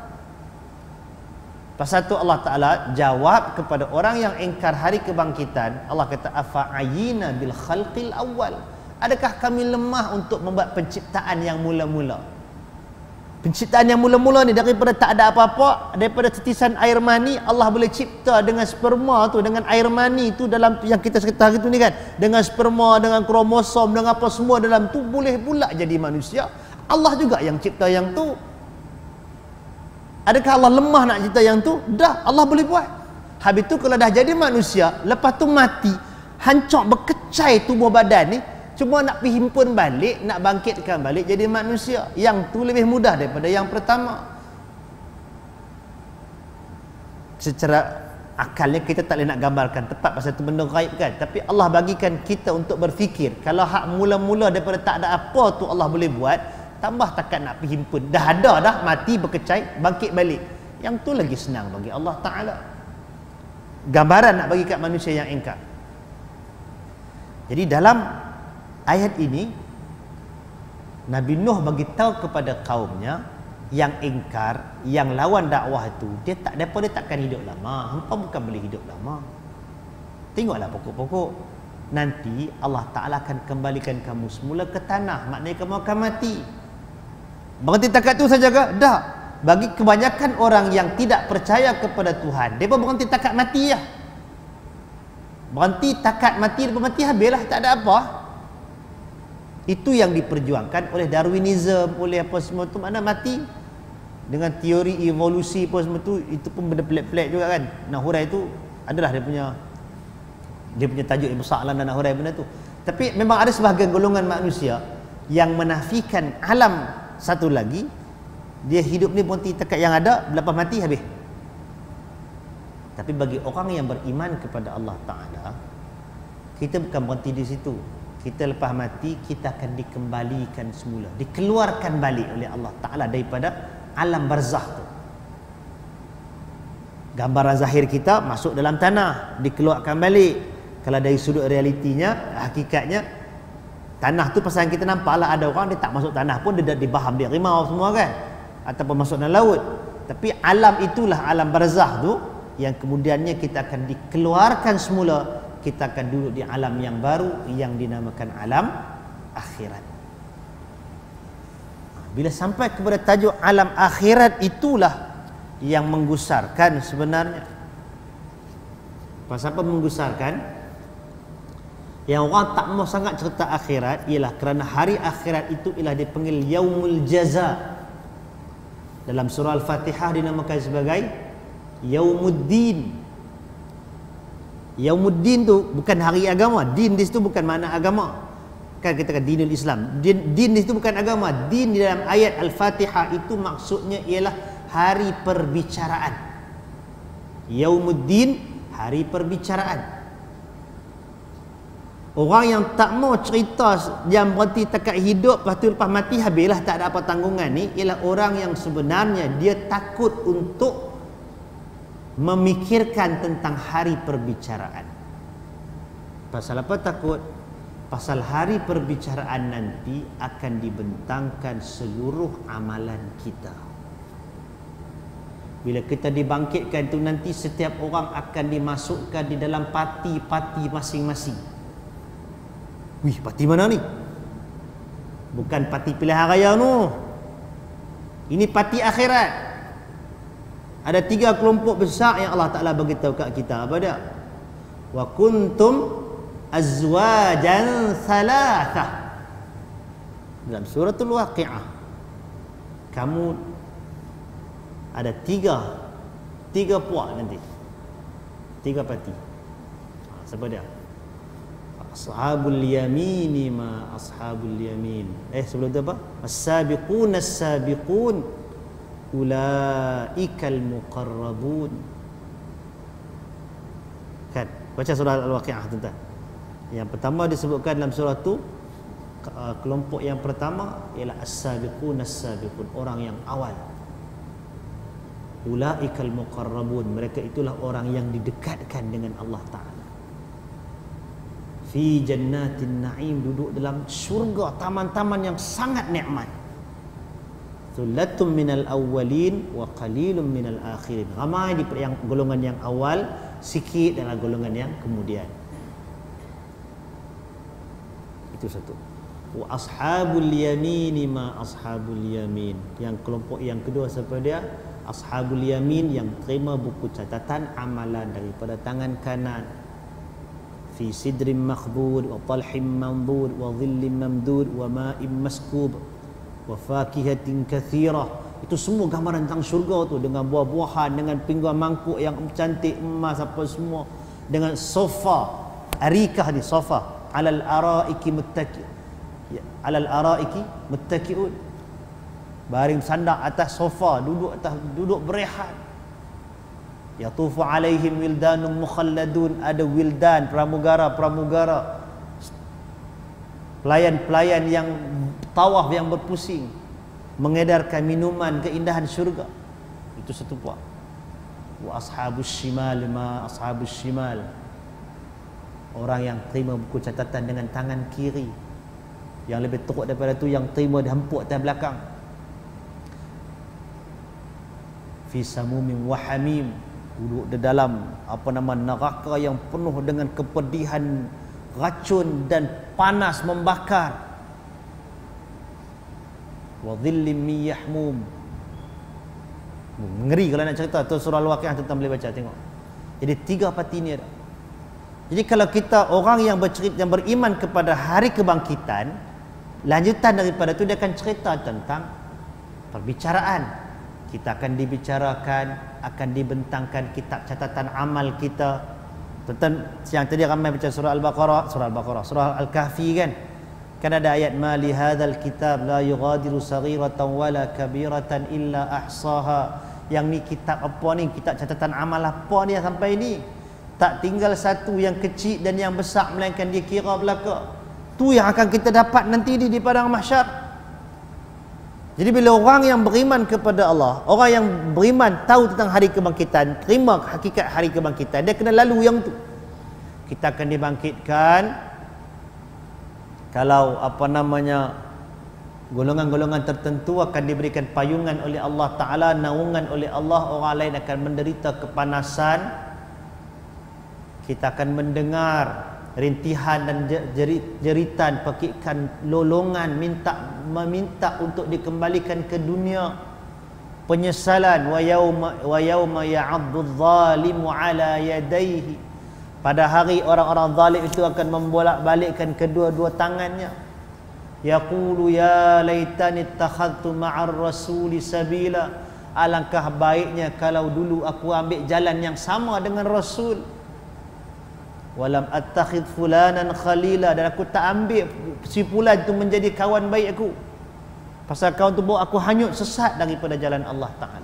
Pasal tu Allah Ta'ala jawab kepada orang yang ingkar hari kebangkitan. Allah kata afa'ayina bil khalqil awal. Adakah kami lemah untuk membuat penciptaan yang mula-mula? Penciptaan yang mula-mula ni daripada tak ada apa-apa, daripada tetisan air mani, Allah boleh cipta dengan sperma tu, dengan air mani tu dalam yang kita cerita hari tu ni kan, dengan sperma, dengan kromosom, dengan apa semua dalam tu, boleh pula jadi manusia. Allah juga yang cipta yang tu. Adakah Allah lemah nak cipta yang tu? Dah, Allah boleh buat. Habis tu kalau dah jadi manusia, lepas tu mati, hancur berkecai tubuh badan ni, cuma nak pergi himpun balik, nak bangkitkan balik jadi manusia. Yang tu lebih mudah daripada yang pertama. Secara akalnya kita tak boleh nak gambarkan tepat pasal tu benda gaib kan. Tapi Allah bagikan kita untuk berfikir. Kalau hak mula-mula daripada tak ada apa tu Allah boleh buat, tambah takat nak pergi himpun. Dah ada dah, mati berkecai, bangkit balik. Yang tu lagi senang bagi Allah Ta'ala. Gambaran nak bagi kat manusia yang ingkar. Jadi dalam ayat ini Nabi Nuh bagi tahu kepada kaumnya yang ingkar, yang lawan dakwah itu, dia takkan hidup lama. Hampa bukan boleh hidup lama. Tengoklah pokok-pokok. Nanti Allah Ta'ala akan kembalikan kamu semula ke tanah. Maknanya kamu akan mati. Berhenti takat tu saja ke? Dah. Bagi kebanyakan orang yang tidak percaya kepada Tuhan, dia pun berhenti takat mati lah. Berhenti takat mati, dia mati habislah, tak ada apa. Itu yang diperjuangkan oleh Darwinism, oleh apa semua tu, mana mati dengan teori evolusi apa semua tu, itu pun benda pelik-pelik juga kan. Nak hurai tu adalah dia punya tajuk yang besar lah, nak hurai benda tu. Tapi memang ada sebahagian golongan manusia yang menafikan alam satu lagi. Dia hidup ni berhenti takat yang ada, lepas mati habis. Tapi bagi orang yang beriman kepada Allah Ta'ala, kita bukan berhenti di situ. Kita lepas mati, kita akan dikembalikan semula, dikeluarkan balik oleh Allah Ta'ala daripada alam barzakh tu. Gambaran zahir kita masuk dalam tanah, dikeluarkan balik. Kalau dari sudut realitinya, hakikatnya tanah tu pasal kita nampak lah, ada orang dia tak masuk tanah pun dia dibaham dia rimau semua kan, ataupun masuk dalam laut. Tapi alam itulah alam barzakh tu yang kemudiannya kita akan dikeluarkan semula. Kita akan duduk di alam yang baru yang dinamakan alam akhirat. Bila sampai kepada tajuk alam akhirat, itulah yang menggusarkan sebenarnya. Pasal apa menggusarkan? Yang orang tak mau sangat cerita akhirat ialah kerana hari akhirat itu ialah dipanggil Yaumul Jaza. Dalam surah Al-Fatihah dinamakan sebagai Yaumuddin. Yaumuddin tu bukan hari agama. Din di situ bukan makna agama. Kan kita kata dinul Islam. Din di situ bukan agama. Din di dalam ayat Al-Fatihah itu maksudnya ialah hari perbicaraan. Yaumuddin, hari perbicaraan. Orang yang tak mau cerita yang berhenti takat hidup, lepas tu lepas mati habislah tak ada apa tanggungan ni, ialah orang yang sebenarnya dia takut untuk memikirkan tentang hari perbicaraan. Pasal apa takut? Pasal hari perbicaraan nanti akan dibentangkan seluruh amalan kita. Bila kita dibangkitkan tu nanti, setiap orang akan dimasukkan di dalam parti-parti masing-masing. Wih, parti mana ni? Bukan parti pilihan raya tu. Ini parti akhirat. Ada 3 kelompok besar yang Allah Ta'ala beritahu kat kita. Apa dia? Wa kuntum azwajan thalathah. Dalam suratul Waqi'ah, kamu ada 3 puak nanti. 3 parti. Siapa dia? Ashabul yamini ma ashabul yamin. Sebelum tu apa? As-sabiqun as-sabiqun ulaikal muqarrabun. Kan? Baca surah Al-Waqi'ah tuan-tuan. Yang pertama disebutkan dalam surah tu, kelompok yang pertama ialah as-sabiqun as-sabiqun, orang yang awal. Ulaikal muqarrabun, mereka itulah orang yang didekatkan dengan Allah Ta'ala. Fi jannatin na'im, duduk dalam syurga, taman-taman yang sangat nikmat. Thullatun minal awwalin wa qalilun minal akhirin. Ramai di yang golongan yang awal, sikit dalam golongan yang kemudian. Itu satu. Wa ashabul yamin ma ashabul yamin. Yang kelompok yang kedua siapa dia? Ashabul yamin, yang terima buku catatan amalan daripada tangan kanan. Fi sidrin makhbud wa talhim mamdud wa dhillin mamdud wa ma'in maskub wa fakihatin kathirah. Itu semua gambaran tentang syurga tu, dengan buah-buahan, dengan pinggan mangkuk yang cantik, emas apa semua, dengan sofa, arikah ni sofa, alal araiki muttaqi, ya, alal araiki muttaqiun, baring sandar atas sofa, duduk berehat. Yatufu alaihim wildanun mukhalladun, ada wildan, pramugara, pelayan-pelayan yang tawaf, yang berpusing, mengedarkan minuman keindahan syurga. Itu satu puak. Wa ashabus shimal ma ashabus shimal, orang yang terima buku catatan dengan tangan kiri. Yang lebih teruk daripada tu, yang terima dihempuk atas belakang. Fi samumin wa hamim, duduk di dalam neraka yang penuh dengan kepedihan, racun dan panas membakar. Wa dhillim min yahmum. Ngeri kalau nak cerita tu, surah Al-Waqiah tuan boleh baca, tengok. Jadi 3 parti ni ada. Jadi kalau kita orang yang bercerita, yang beriman kepada hari kebangkitan, lanjutan daripada tu dia akan cerita tentang perbicaraan. Kita akan dibicarakan, akan dibentangkan kitab catatan amal kita. Tentang yang tadi ramai baca surah surah Al-Kahfi kan. Kan ada ayat ma li hadzal kitab la yughadiru saghiratan wala kabiratan illa ahsaha. Yang ni kitab apa ni? Kitab catatan amal apa ni sampai ni? Tak tinggal satu yang kecil dan yang besar, melainkan dia kira belaka. Tu yang akan kita dapat nanti di padang mahsyar. Jadi bila orang yang beriman kepada Allah, orang yang beriman tahu tentang hari kebangkitan, terima hakikat hari kebangkitan, dia kena lalu yang tu. Kita akan dibangkitkan. Kalau golongan-golongan tertentu akan diberikan payungan oleh Allah Ta'ala, naungan oleh Allah, orang lain akan menderita kepanasan. Kita akan mendengar rintihan dan jeritan, pekikan lolongan, meminta untuk dikembalikan ke dunia. Penyesalan, wa yauma ya'addu adh-dhalimu ala yadayhi. Pada hari orang-orang zalim itu akan membolak-balikkan kedua-dua tangannya. Yaqulu ya laitani ittakhadtu ma'ar rasuli sabila. Alangkah baiknya kalau dulu aku ambil jalan yang sama dengan Rasul. Walam attakhid fulanan khalila, dan aku tak ambil si fulan itu menjadi kawan baik aku. Pasal kawan tu bawa aku hanyut sesat daripada jalan Allah Ta'ala.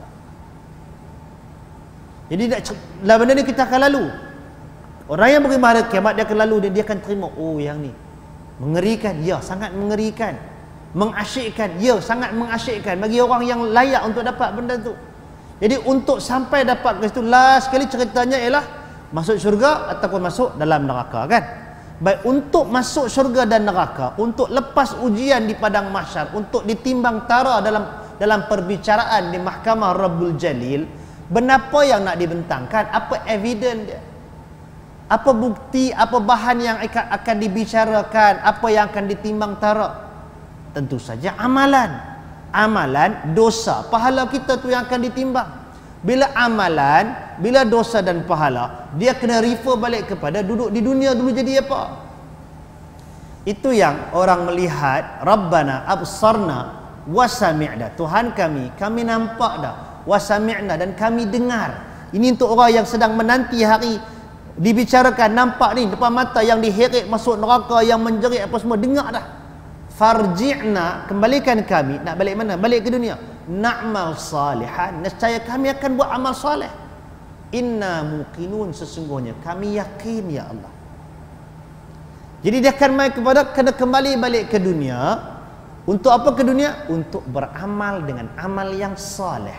Jadi benda ni kita akan lalu. Orang yang beriman hari kiamat, dia akan lalu, dia akan terima. Oh yang ni mengerikan, ya sangat mengerikan. Mengasyikkan, ya sangat mengasyikkan bagi orang yang layak untuk dapat benda tu. Jadi untuk sampai dapat ke situ, last sekali ceritanya ialah masuk syurga ataupun masuk dalam neraka kan. Baik, untuk masuk syurga dan neraka, untuk lepas ujian di padang mahsyar, untuk ditimbang tara dalam perbicaraan di mahkamah Rabbul Jalil, benapa yang nak dibentangkan, apa evidence dia, apa bukti, apa bahan yang akan dibicarakan, apa yang akan ditimbang tara? Tentu saja amalan, dosa, pahala kita tu yang akan ditimbang. Bila amalan, bila dosa dan pahala, dia kena refer balik kepada duduk di dunia dulu jadi apa. Itu yang orang melihat, Rabbana absarna wa sami'na, Tuhan kami nampak dah, wa sami'na, dan kami dengar. Ini untuk orang yang sedang menanti hari dibicarakan, nampak ni depan mata, yang diheret masuk neraka, yang menjerit apa semua, dengar dah. Farji'na, kembalikan kami. Nak balik mana? Balik ke dunia. Na'mal salihan, nescaya kami akan buat amal soleh. Inna muqinun, sesungguhnya kami yakin ya Allah. Jadi dia akan mai kepada, kena kembali balik ke dunia. Untuk apa ke dunia? Untuk beramal dengan amal yang soleh.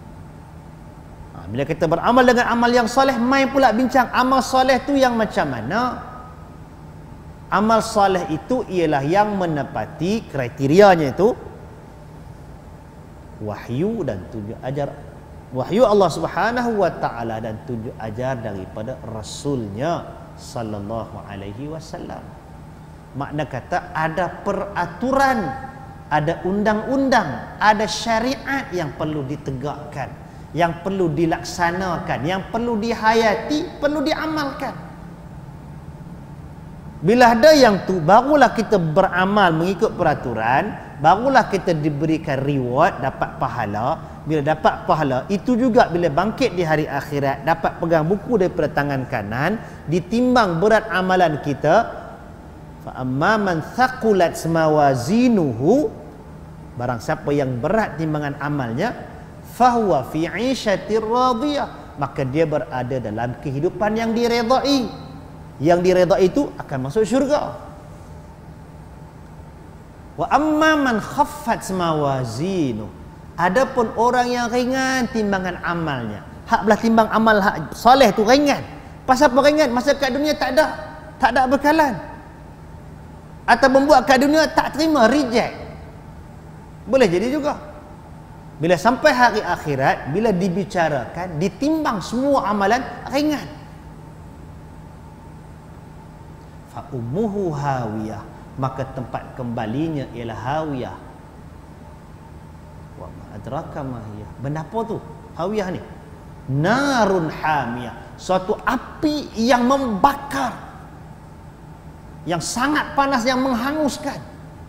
Bila kita beramal dengan amal yang soleh, mai pula bincang amal soleh tu yang macam mana. Amal soleh itu ialah yang menepati kriterianya itu wahyu dan tunjuk ajar, wahyu Allah Subhanahu wa taala dan tunjuk ajar daripada Rasulnya sallallahu alaihi wasallam. Makna kata ada peraturan, ada undang-undang, ada syariat yang perlu ditegakkan, yang perlu dilaksanakan, yang perlu dihayati, perlu diamalkan. Bila ada yang tu, barulah kita beramal mengikut peraturan, barulah kita diberikan reward, dapat pahala. Bila dapat pahala, itu juga bila bangkit di hari akhirat, dapat pegang buku daripada tangan kanan, ditimbang berat amalan kita. Fa amma man thaqulat mawazinuhu, barang siapa yang berat timbangan amalnya, fahuwa fi 'ishatir radiyah, maka dia berada dalam kehidupan yang diredai. Yang diredai itu akan masuk syurga. Wa amma man khaffat mawazinuhu, adapun orang yang ringan timbangan amalnya, hak belah timbang amal hak soleh tu ringan. Pasal apa ringan? Masa kat dunia tak ada bekalan, atau membuat kat dunia tak terima, reject. Boleh jadi juga. Bila sampai hari akhirat, bila dibicarakan, ditimbang semua amalan ringan. Fa ummuhu hawiyah, maka tempat kembalinya ialah hawiyah. Wa ma adraka ma hiya. Benda apa tu? Hawiyah ni. Narun hamiyah, suatu api yang membakar, yang sangat panas, yang menghanguskan.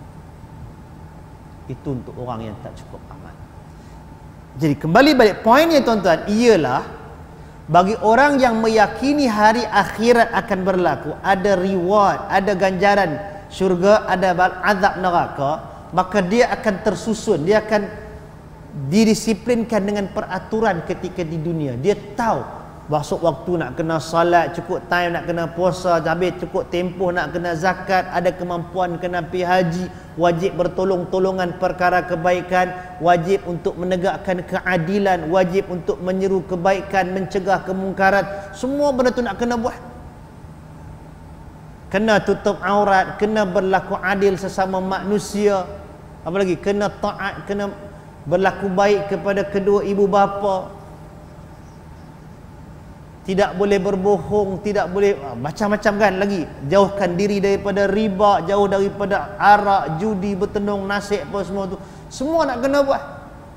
Itu untuk orang yang tak cukup amal. Jadi kembali balik poinnya tuan-tuan, ialah bagi orang yang meyakini hari akhirat akan berlaku, ada reward, ada ganjaran syurga, ada azab neraka, maka dia akan tersusun, dia akan didisiplinkan dengan peraturan ketika di dunia. Dia tahu masuk waktu nak kena salat, cukup time nak kena puasa, habis cukup tempoh nak kena zakat, ada kemampuan kena pergi haji, wajib bertolong-tolongan perkara kebaikan, wajib untuk menegakkan keadilan, wajib untuk menyeru kebaikan, mencegah kemungkaran. Semua benda tu nak kena buat. Kena tutup aurat, kena berlaku adil sesama manusia, apa lagi, kena taat, kena berlaku baik kepada kedua ibu bapa, tidak boleh berbohong, tidak boleh macam-macam kan lagi. Jauhkan diri daripada riba, jauh daripada arak, judi, bertenung, nasib apa semua tu. Semua nak kena buat.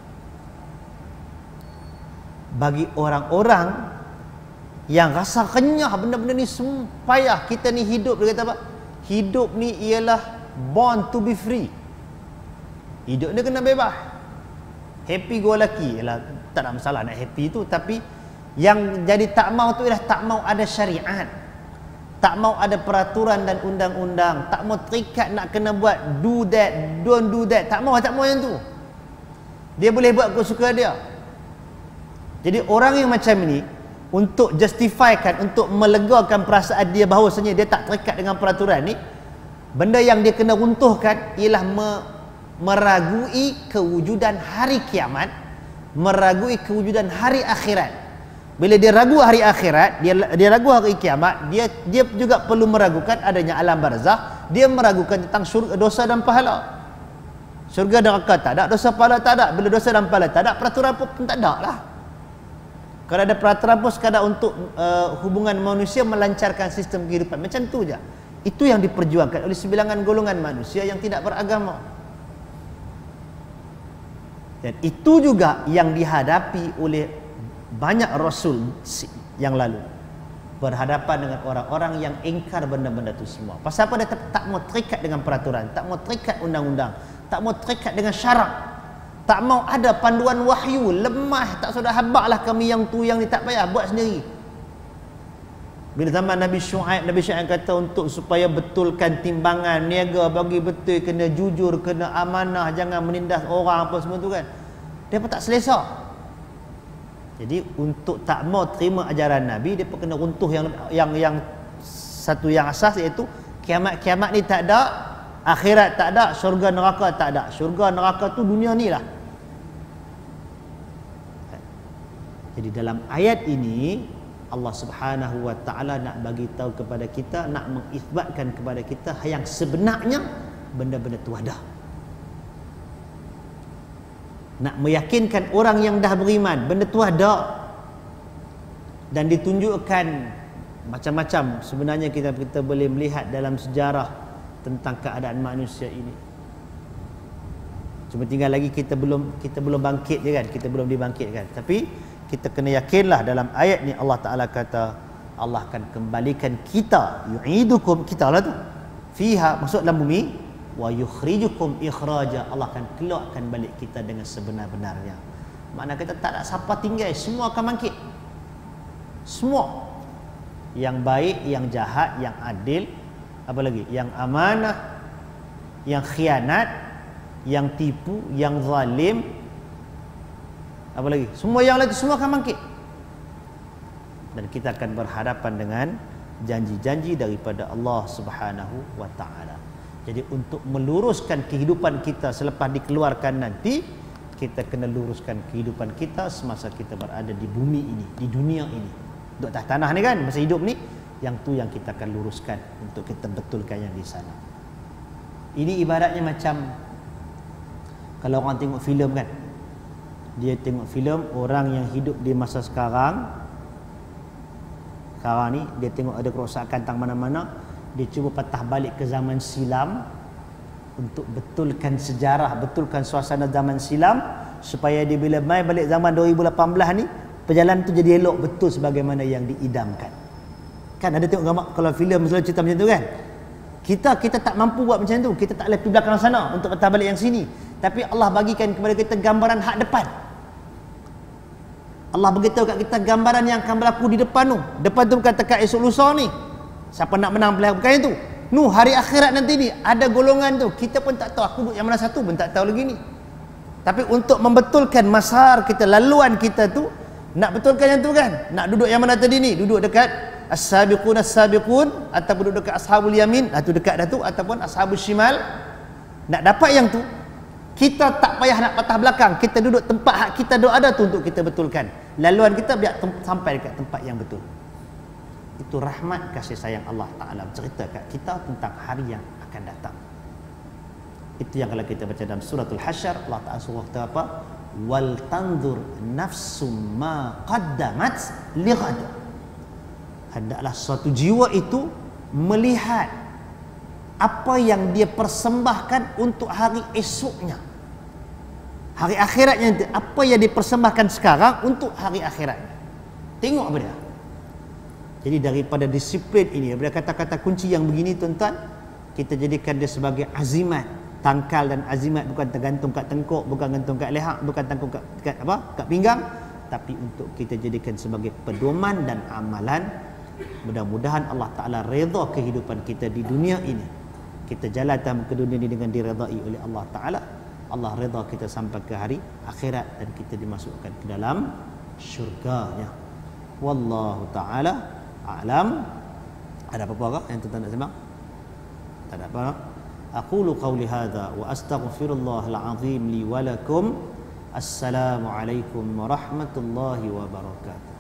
Bagi orang-orang yang rasa kenyah benda-benda ni semua, payah kita ni hidup, dia kata apa? Hidup ni ialah born to be free. Hidup ni kena bebas. Happy go lucky. Yalah, tak ada masalah nak happy tu, tapi yang jadi tak mau tu ialah tak mau ada syariat, tak mau ada peraturan dan undang-undang, tak mau terikat nak kena buat do that, don't do that, tak mau yang tu. Dia boleh buat kesukaan dia. Jadi orang yang macam ni, untuk justifikan, untuk melegakan perasaan dia bahawasanya dia tak terikat dengan peraturan ni, benda yang dia kena runtuhkan ialah meragui kewujudan hari kiamat, meragui kewujudan hari akhirat. Bila dia ragu hari akhirat, dia ragu hari kiamat, dia juga perlu meragukan adanya alam barzah, dia meragukan tentang syurga, dosa dan pahala. Syurga dan neraka tak ada, dosa pahala tak ada. Bila dosa dan pahala tak ada, peraturan pun tak ada lah. Kalau ada peraturan pun sekadar untuk hubungan manusia melancarkan sistem kehidupan, macam tu je. Itu yang diperjuangkan oleh sebilangan golongan manusia yang tidak beragama. Dan itu juga yang dihadapi oleh banyak rasul yang lalu, berhadapan dengan orang-orang yang ingkar benda-benda tu semua. Pasal apa? Dia tak mau terikat dengan peraturan, tak mau terikat undang-undang, tak mau terikat dengan syarak, tak mau ada panduan wahyu. Lemah, tak sudah habaklah kami yang tu yang ni, tak payah, buat sendiri. Bila zaman Nabi Syuaib kata untuk supaya betulkan timbangan niaga, bagi betul, kena jujur, kena amanah, jangan menindas orang apa semua tu kan, dia pun tak selesa. Jadi untuk tak mau terima ajaran Nabi, dia pun kena runtuh yang satu yang asas, iaitu kiamat ni tak ada, akhirat tak ada, syurga neraka tak ada. Syurga neraka tu dunia ni lah. Jadi dalam ayat ini Allah Subhanahu wa taala nak bagi tahu kepada kita, nak mengisbatkan kepada kita yang sebenarnya benda-benda tu ada. Nak meyakinkan orang yang dah beriman benda tu ada, dan ditunjukkan macam-macam. Sebenarnya kita boleh melihat dalam sejarah tentang keadaan manusia ini. Cuma tinggal lagi kita belum bangkit je kan, kita belum dibangkitkan. Tapi kita kena yakinlah dalam ayat ni Allah Taala kata Allah akan kembalikan kita, yu'idukum, kita lah tu, fiha, maksud dalam bumi, wa yukhrijukum ikhraja, Allah akan keluarkan balik kita dengan sebenar-benarnya. Makna kata tak ada siapa tinggal, semua akan bangkit. Semua, yang baik, yang jahat, yang adil, apa lagi, yang amanah, yang khianat, yang tipu, yang zalim, apa lagi, semua yang lain semua akan bangkit. Dan kita akan berhadapan dengan janji-janji daripada Allah Subhanahu wa taala. Jadi untuk meluruskan kehidupan kita selepas dikeluarkan nanti, kita kena luruskan kehidupan kita semasa kita berada di bumi ini, di dunia ini, duduk atas tanah ni kan, masa hidup ni, yang tu yang kita akan luruskan untuk kita betulkan yang di sana. Ini ibaratnya macam kalau orang tengok filem kan, dia tengok filem orang yang hidup di masa sekarang ni, dia tengok ada kerosakan tang mana-mana, dia cuba patah balik ke zaman silam untuk betulkan sejarah, betulkan suasana zaman silam, supaya dia bila mai balik zaman 2018 ni, perjalanan tu jadi elok betul sebagaimana yang diidamkan. Kan ada tengok gambar kalau filem selalu cerita macam tu kan. Kita tak mampu buat macam tu, kita tak boleh pergi belakang sana untuk patah balik yang sini. Tapi Allah bagikan kepada kita gambaran hak depan. Allah beritahu kat kita gambaran yang akan berlaku di depan tu. Depan tu bukan tekat esok lusa ni. Siapa nak menang pilihan bukan itu. Hari akhirat nanti ni ada golongan tu. Kita pun tak tahu, aku duduk yang mana satu pun tak tahu lagi ni. Tapi untuk membetulkan masar kita, laluan kita tu, nak betulkan yang tu kan. Nak duduk yang mana tadi ni? Duduk dekat as-sabiqun as-sabiqun, ataupun duduk dekat ashabul yamin, tu dekat dah tu, ataupun ashabul shimal. Nak dapat yang tu, kita tak payah nak patah belakang, kita duduk tempat hak kita ada tu untuk kita betulkan. Laluan kita biar sampai dekat tempat yang betul. Itu rahmat kasih sayang Allah Ta'ala bercerita kat kita tentang hari yang akan datang. Itu yang kalau kita baca dalam suratul Hasyr, Allah Ta'ala suruh kita apa? Wal tanzur nafsum ma qaddamat lighad. Hendaklah suatu jiwa itu melihat apa yang dia persembahkan untuk hari esoknya, hari akhiratnya nanti. Apa yang dipersembahkan sekarang untuk hari akhiratnya. Tengok apa dia. Jadi daripada disiplin ini, daripada kata-kata kunci yang begini tuan-tuan, kita jadikan dia sebagai azimat. Tangkal dan azimat bukan tergantung kat tengkuk, bukan gantung kat leher, bukan tanggung kat pinggang, tapi untuk kita jadikan sebagai pedoman dan amalan. Mudah-mudahan Allah Ta'ala redha kehidupan kita di dunia ini. Kita jalan ke dunia ini dengan diredai oleh Allah Ta'ala. Allah redha kita sampai ke hari akhirat dan kita dimasukkan ke dalam syurganya. Wallahu Ta'ala a'lam. Ada apa-apa yang tuan-tuan nak sembang? Tak ada apa. Aqulu qawli hadha wa astaghfirullahal azim li wa lakum. Assalamualaikum warahmatullahi wabarakatuh.